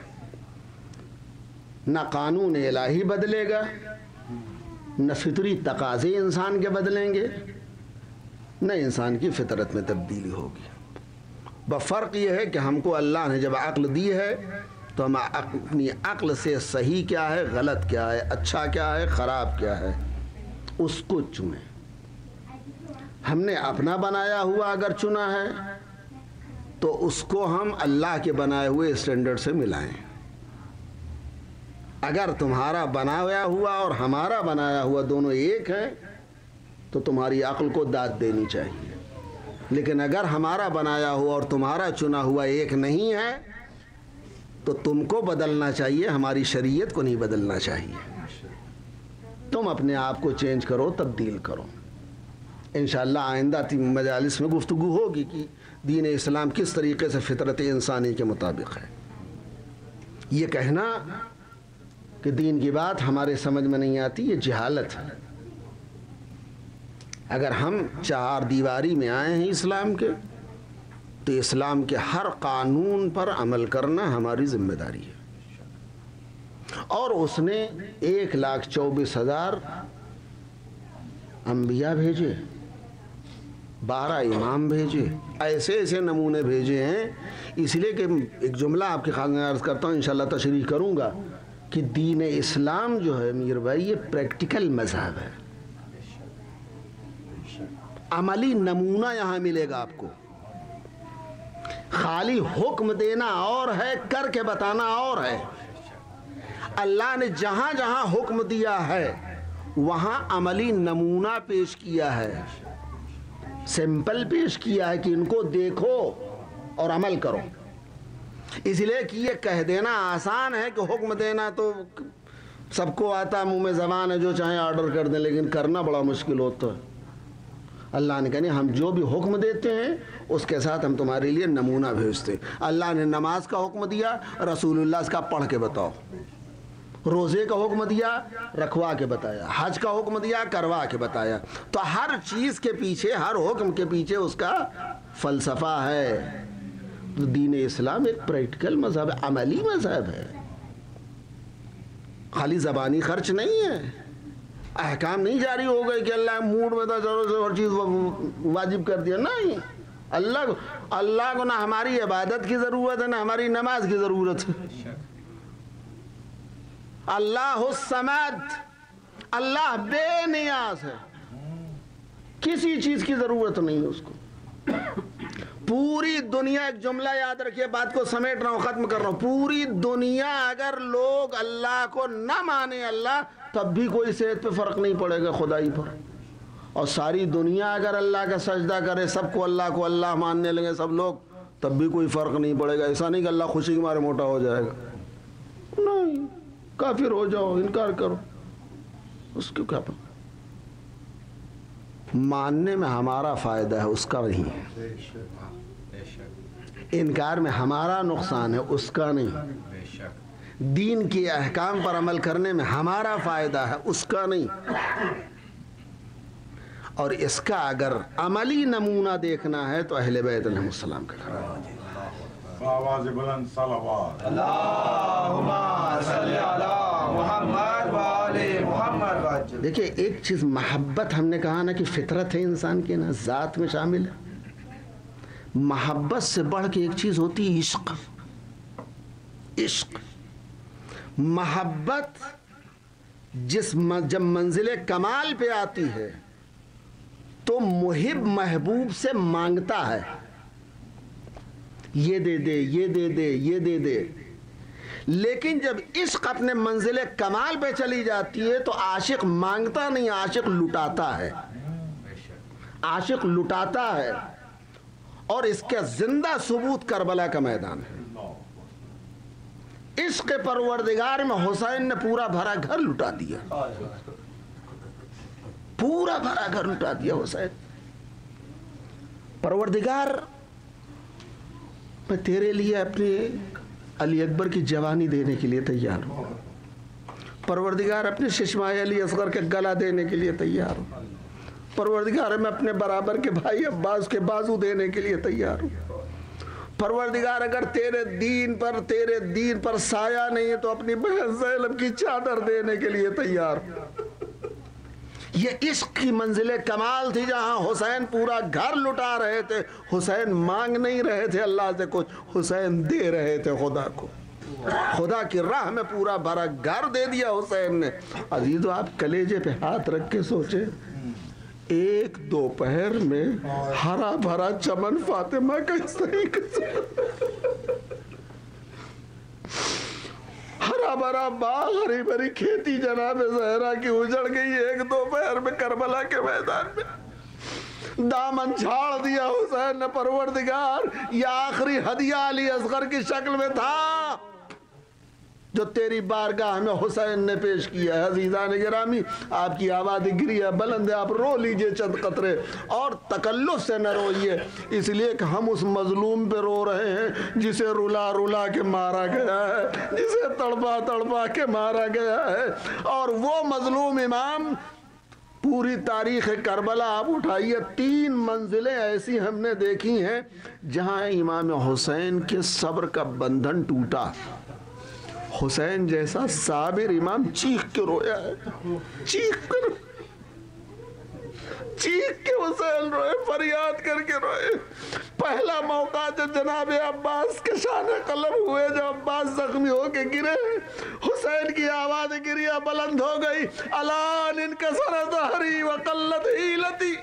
نہ قانون الہی بدلے گا، نہ فطری تقاضے انسان کے بدلیں گے، نہ انسان کی فطرت میں تبدیلی ہوگی۔ بفرق یہ ہے کہ ہم کو اللہ نے جب عقل دی ہے تو ہم اپنی عقل سے صحیح کیا ہے، غلط کیا ہے، اچھا کیا ہے، خراب کیا ہے، اس کو چنیں۔ ہم نے اپنا بنایا ہوا اگر چنا ہے تو اس کو ہم اللہ کے بنائے ہوئے اسٹینڈرڈ سے ملائیں۔ اگر تمہارا بنایا ہوا اور ہمارا بنایا ہوا دونوں ایک ہے تو تمہاری عقل کو داد دینی چاہیے، لیکن اگر ہمارا بنایا ہوا اور تمہارا چنا ہوا ایک نہیں ہے تو تم کو بدلنا چاہیے، ہماری شریعت کو نہیں بدلنا چاہیے۔ تم اپنے آپ کو چینج کرو، تبدیل کرو۔ انشاءاللہ آئندہ مجالس میں گفتگو ہوگی کہ دین اسلام کس طریقے سے فطرت انسانی کے مطابق ہے۔ یہ کہنا کہ دین کی بات ہمارے سمجھ میں نہیں آتی، یہ جہالت ہے۔ اگر ہم چار دیواری میں آئے ہیں اسلام کے تو اسلام کے ہر قانون پر عمل کرنا ہماری ذمہ داری ہے۔ اور اس نے 1,24,000 انبیاء بھیجے، 12 امام بھیجے، ایسے ایسے نمونے بھیجے ہیں۔ اس لیے کہ ایک جملہ آپ کے خاطر عرض کرتا ہوں، انشاءاللہ تشریح کروں گا کہ دین اسلام جو ہے میر بھائی یہ پریکٹیکل مذہب ہے۔ عملی نمونہ یہاں ملے گا آپ کو۔ خالی حکم دینا اور ہے، کر کے بتانا اور ہے۔ اللہ نے جہاں جہاں حکم دیا ہے وہاں عملی نمونہ پیش کیا ہے، سمپل پیش کیا ہے کہ ان کو دیکھو اور عمل کرو۔ اس لیے کہ یہ کہہ دینا آسان ہے کہ حکم دینا تو سب کو آتا، منہ میں زبان ہے، جو چاہیں آرڈر کر دیں، لیکن کرنا بڑا مشکل ہوتا ہے۔ اللہ نے کہا ہم جو بھی حکم دیتے ہیں اس کے ساتھ ہم تمہارے لیے نمونہ بھیجتے ہیں۔ اللہ نے نماز کا حکم دیا، رسول اللہ اس کا پڑھ کے بتاؤ۔ روزے کا حکم دیا، رکھوا کے بتایا۔ حج کا حکم دیا، کروا کے بتایا۔ تو ہر چیز کے پیچھے، ہر حکم کے پیچھے اس کا فلسفہ ہے۔ تو دین اسلام ایک پریکٹیکل مذہب ہے، عملی مذہب ہے، خالی زبانی خرچ نہیں ہے۔ احکام نہیں جاری ہو گئے کہ اللہ موڈ میں تھا چلو ہر چیز واجب کر دیا، نہیں۔ اللہ کو نہ ہماری عبادت کی ضرورت ہے نہ ہماری نماز کی ضرورت ہے۔ اللہ الصمد، اللہ بے نیاز ہے، کسی چیز کی ضرورت نہیں ہے اس کو۔ پوری دنیا، ایک جملہ یاد رکھیے، بات کو سمیٹ رہا ہوں، ختم کر رہا ہوں، پوری دنیا اگر لوگ اللہ کو نہ مانے اللہ، تب بھی کوئی صحت پہ فرق نہیں پڑے گا خدائی پر۔ اور ساری دنیا اگر اللہ کا سجدہ کرے، سب کو اللہ ماننے لگے سب لوگ، تب بھی کوئی فرق نہیں پڑے گا۔ ایسا نہیں کہ اللہ خوشی کے مارے موٹا ہو جائے گا، نہیں، کافر ہو جاؤ، انکار کرو، اس کو کیا پتہ۔ ماننے میں ہمارا فائدہ ہے، اس کا نہیں ہے۔ انکار میں ہمارا نقصان ہے، اس کا نہیں۔ دین کے احکام پر عمل کرنے میں ہمارا فائدہ ہے، اس کا نہیں۔ اور اس کا اگر عملی نمونہ دیکھنا ہے تو اہل بیت علیہ السلام کا آواز بلند صلوات۔ اللہم صلی علی محمد و آل محمد۔ دیکھیں ایک چیز محبت، ہم نے کہا نا کہ فطرت ہے انسان کے، نا ذات میں شامل ہے۔ محبت سے بڑھ کے ایک چیز ہوتی ہے عشق۔ عشق، محبت جب منزل کمال پہ آتی ہے تو محب محبوب سے مانگتا ہے، یہ دے دے، یہ دے دے، یہ دے دے۔ لیکن جب عشق اپنے منزل کمال پہ چلی جاتی ہے تو عاشق مانگتا نہیں، عاشق لٹاتا ہے، عاشق لٹاتا ہے۔ اور اس کا زندہ ثبوت کربلا کا میدان ہے۔ عشق پروردگار میں حسین نے پورا بھرا گھر لٹا دیا، پورا بھرا گھر لٹا دیا حسین۔ پروردگار میں تیرے لیے اپنے علی اکبر کی جوانی دینے کے لیے تیار ہوں، پروردگار اپنے ششمائے علی اصغر کے گلا دینے کے لیے تیار ہوں، پروردگار میں اپنے برابر کے بھائی عباس کے بازو دینے کے لیے تیار ہوں، پروردگار اگر تیرے دین پر سایہ نہیں ہے تو اپنی بہن زینب کی چادر دینے کے لیے تیار ہوں۔ یہ عشق کی منزل کمال تھی جہاں حسین پورا گھر لٹا رہے تھے، حسین مانگ نہیں رہے تھے اللہ سے کچھ، حسین دے رہے تھے خدا کو، خدا کی راہ میں پورا بھرا گھر دے دیا حسین نے۔ عزیزو آپ کلیجے پہ ہاتھ رکھ کے سوچیں، ایک دوپہر میں ہرا بھرا چمن فاطمہ کا اس طریقے سے، ہرا بھرا باغ، ہری بھری کھیتی جناب زہرا کی اجڑ گئی ایک دوپہر میں کربلا کے میدان میں، دامن جھاڑ دیا حسین نے پروردگار، یہ آخری ہدیہ علی اصغر کی شکل میں تھا جو تیری بارگاہ میں حسین نے پیش کیا ہے۔ عزیزان گرامی آپ کی آواز گری ہے، بلند ہے، آپ رو لیجئے چند قطرے اور تکلف سے نہ روئیے، اس لیے کہ ہم اس مظلوم پہ رو رہے ہیں جسے رلا رلا کے مارا گیا ہے، جسے تڑپا تڑپا کے مارا گیا ہے، اور وہ مظلوم امام پوری تاریخ کربلا آپ اٹھائیے، 3 منزلیں ایسی ہم نے دیکھی ہیں جہاں امام حسین کے صبر کا بندھن ٹوٹا۔ حسین جیسا صابر امام چیخ کے رویا ہے، چیخ کے حسین روئے، فریاد کر کے روئے۔ پہلا موقع جب جناب عباس کے شان قلم ہوئے، جب عباس زخمی ہو کے گرے، حسین کی آواز گریہ بلند ہو گئی، الان انکسر ظہری وقلت حیلتی۔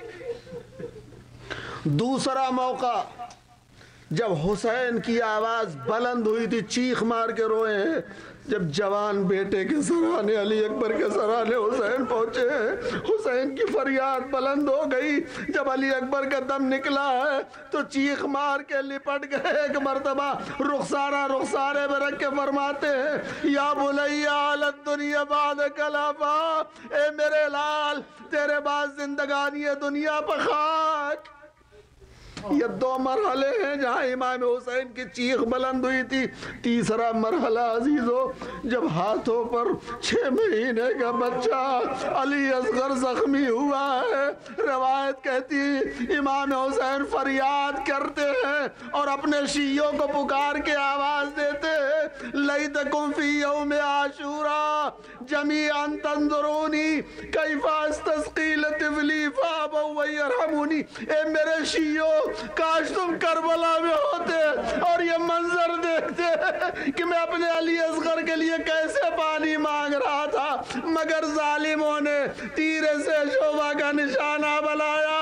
دوسرا موقع جب حسین کی آواز بلند ہوئی تھی، چیخ مار کے روئے ہیں، جب جوان بیٹے کے سرانے علی اکبر کے سرانے حسین پہنچے ہیں، حسین کی فریاد بلند ہو گئی۔ جب علی اکبر کا دم نکلا ہے تو چیخ مار کے لپٹ گئے، ایک مرتبہ رخسارے میں رکھ کے فرماتے ہیں، یا بلیہ علی الدنیا بعد کلافا، اے میرے لال تیرے بعد زندگانی دنیا پہ خاک۔ یہ 2 مرحلے ہیں جہاں امام حسین کی چیخ بلند ہوئی تھی۔ تیسرا مرحلہ عزیزو، جب ہاتھوں پر 6 مہینے کا بچہ علی اصغر زخمی ہوا ہے، روایت کہتی امام حسین فریاد کرتے ہیں اور اپنے شیعوں کو پکار کے آواز دیتے ہیں، لیتکم فی یوم عاشوراء جمیعا تنظرونی کیف استسقی لطفلی فابوا ویرحمونی۔ اے میرے شیعوں، کاش تم کربلا میں ہوتے اور یہ منظر دیکھتے کہ میں اپنے علی اصغر کے لیے کیسے پانی مانگ رہا تھا، مگر ظالموں نے تیرے سے شعبہ کا نشانہ بنایا۔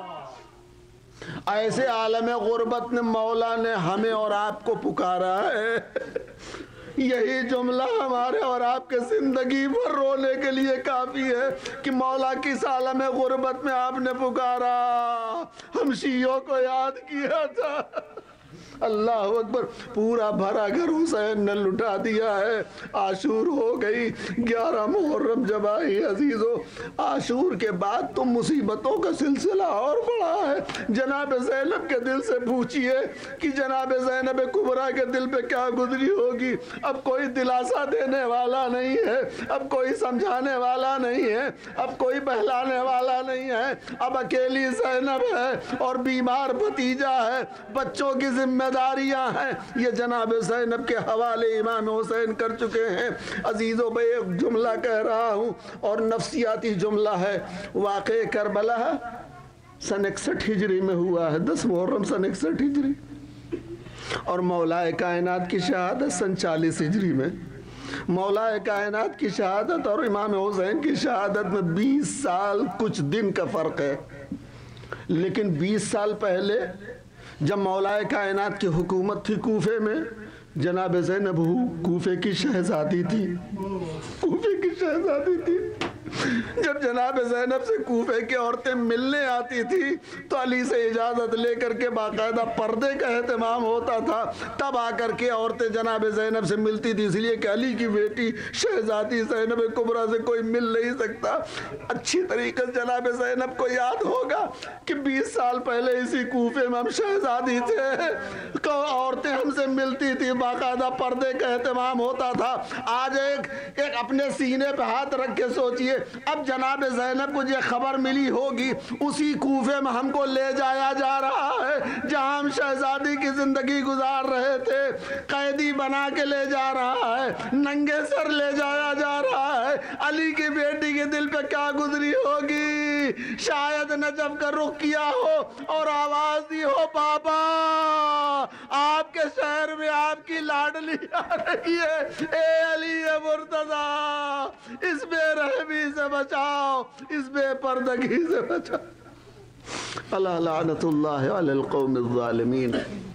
ایسے عالم غربت نے مولا نے ہمیں اور آپ کو پکارا ہے۔ یہی جملہ ہمارے اور آپ کے زندگی بھر رونے کے لیے کافی ہے کہ مولا کس عالم غربت میں آپ نے پکارا، ہم شیعوں کو یاد کیا تھا۔ اللہ اکبر، پورا بھرا گھر حسین نے لٹا دیا ہے۔ عاشور ہو گئی، 11 محرم جب آئی عزیزو، عاشور کے بعد تو مصیبتوں کا سلسلہ اور بڑا ہے۔ جناب زینب کے دل سے پوچھئے کہ جناب زینب کبریٰ کے دل پہ کیا گزری ہوگی۔ اب کوئی دلاسا دینے والا نہیں ہے، اب کوئی سمجھانے والا نہیں ہے، اب کوئی بہلانے والا نہیں ہے، اب اکیلی زینب ہے اور بیمار بھتیجا ہے، بچوں کی ذمہ داریاں ہیں، یہ جناب زینب کے حوالے امام حسین کر چکے ہیں۔ عزیزو میں ایک جملہ کہہ رہا ہوں اور نفسیاتی جملہ ہے۔ واقع کربلا سن 61 ہجری میں ہوا ہے، 10 محرم سن 61 ہجری، اور مولا کائنات کی شہادت سن 40 ہجری میں۔ مولا کائنات کی شہادت اور امام حسین کی شہادت میں 20 سال کچھ دن کا فرق ہے، لیکن 20 سال پہلے جب مولا کائنات کی حکومت تھی کوفے میں، جناب زینب کوفے کی شہزادی تھی، کوفے کی شہزادی تھی۔ جب جناب زینب سے کوفے کی عورتیں ملنے آتی تھی تو علی سے اجازت لے کر کے باقاعدہ پردے کا اہتمام ہوتا تھا، تب آ کر کے عورتیں جناب زینب سے ملتی تھی، اس لیے کہ علی کی بیٹی شہزادی زینب کبریٰ سے کوئی مل نہیں سکتا۔ اچھی طریقے سے جناب زینب کو یاد ہوگا کہ 20 سال پہلے اسی کوفے میں ہم شہزادی تھے، عورتیں ہم سے ملتی تھی، باقاعدہ پردے کا اہتمام ہوتا تھا۔ آج ایک اپنے سینے پہ ہاتھ رکھ کے سوچئے، اب جناب زینب کو یہ خبر ملی ہوگی اسی کوفے میں ہم کو لے جایا جا رہا ہے جہاں ہم شہزادی کی زندگی گزار رہے تھے، قیدی بنا کے لے جا رہا ہے، ننگے سر لے جایا جا رہا ہے۔ علی کی بیٹی کے دل پہ کیا گزری ہوگی؟ شاید نجف کا رخ کیا ہو اور آواز دی ہو، بابا آپ کے شہر میں آپ کی لاڈلی آ رہی ہے، اے علی مرتضیٰ اس بے رحمی سے بچاؤ، اس بے پردگی سے بچاؤ۔ الا لعنت اللہ علی القوم الظالمین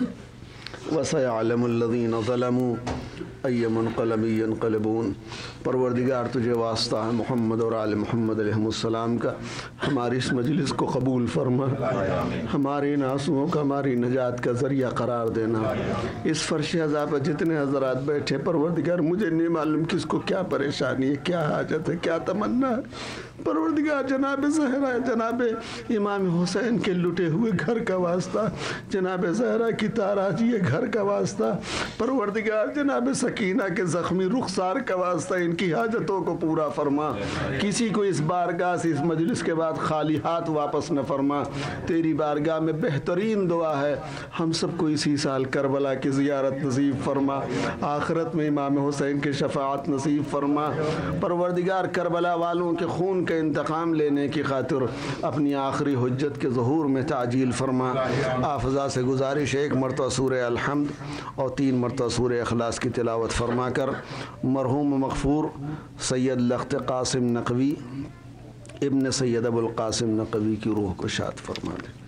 وسيعلم الذين ظلموا أي منقلب ينقلبون۔ پروردگار تجھے واسطہ ہے محمد اور آل محمد علیہ السلام کا، ہماری اس مجلس کو قبول فرما، ہماری ان آنسوؤں کا ہماری نجات کا ذریعہ قرار دینا۔ اس فرش عذاب پر جتنے حضرات بیٹھے پروردگار مجھے نہیں معلوم کس کو کیا پریشانی ہے، کیا حاجت ہے، کیا تمنا ہے۔ پروردگار جناب زہرا، جناب امام حسین کے لٹے ہوئے گھر کا واسطہ، جناب زہرا کی تاراجی گھر کا واسطہ، پروردگار جناب سکینہ کے زخمی رخسار کا واسطہ ان کی حاجتوں کو پورا فرما۔ کسی کو اس بارگاہ سے اس مجلس کے بعد خالی ہاتھ واپس نہ فرما۔ تیری بارگاہ میں بہترین دعا ہے ہم سب کو اسی سال کربلا کی زیارت نصیب فرما، آخرت میں امام حسین کی شفاعت نصیب فرما۔ پروردگار کربلا والوں کے خون کا انتقام لینے کی خاطر اپنی آخری حجت کے ظہور میں تعجیل فرما۔ حافظہ سے گزارش ایک مرتبہ سورہ الحمد اور 3 مرتبہ سورہ اخلاص کی تلاوت فرما کر مرحوم مغفور سید لخت قاسم نقوی ابن سید ابو القاسم نقوی کی روح کو شاد فرما دے۔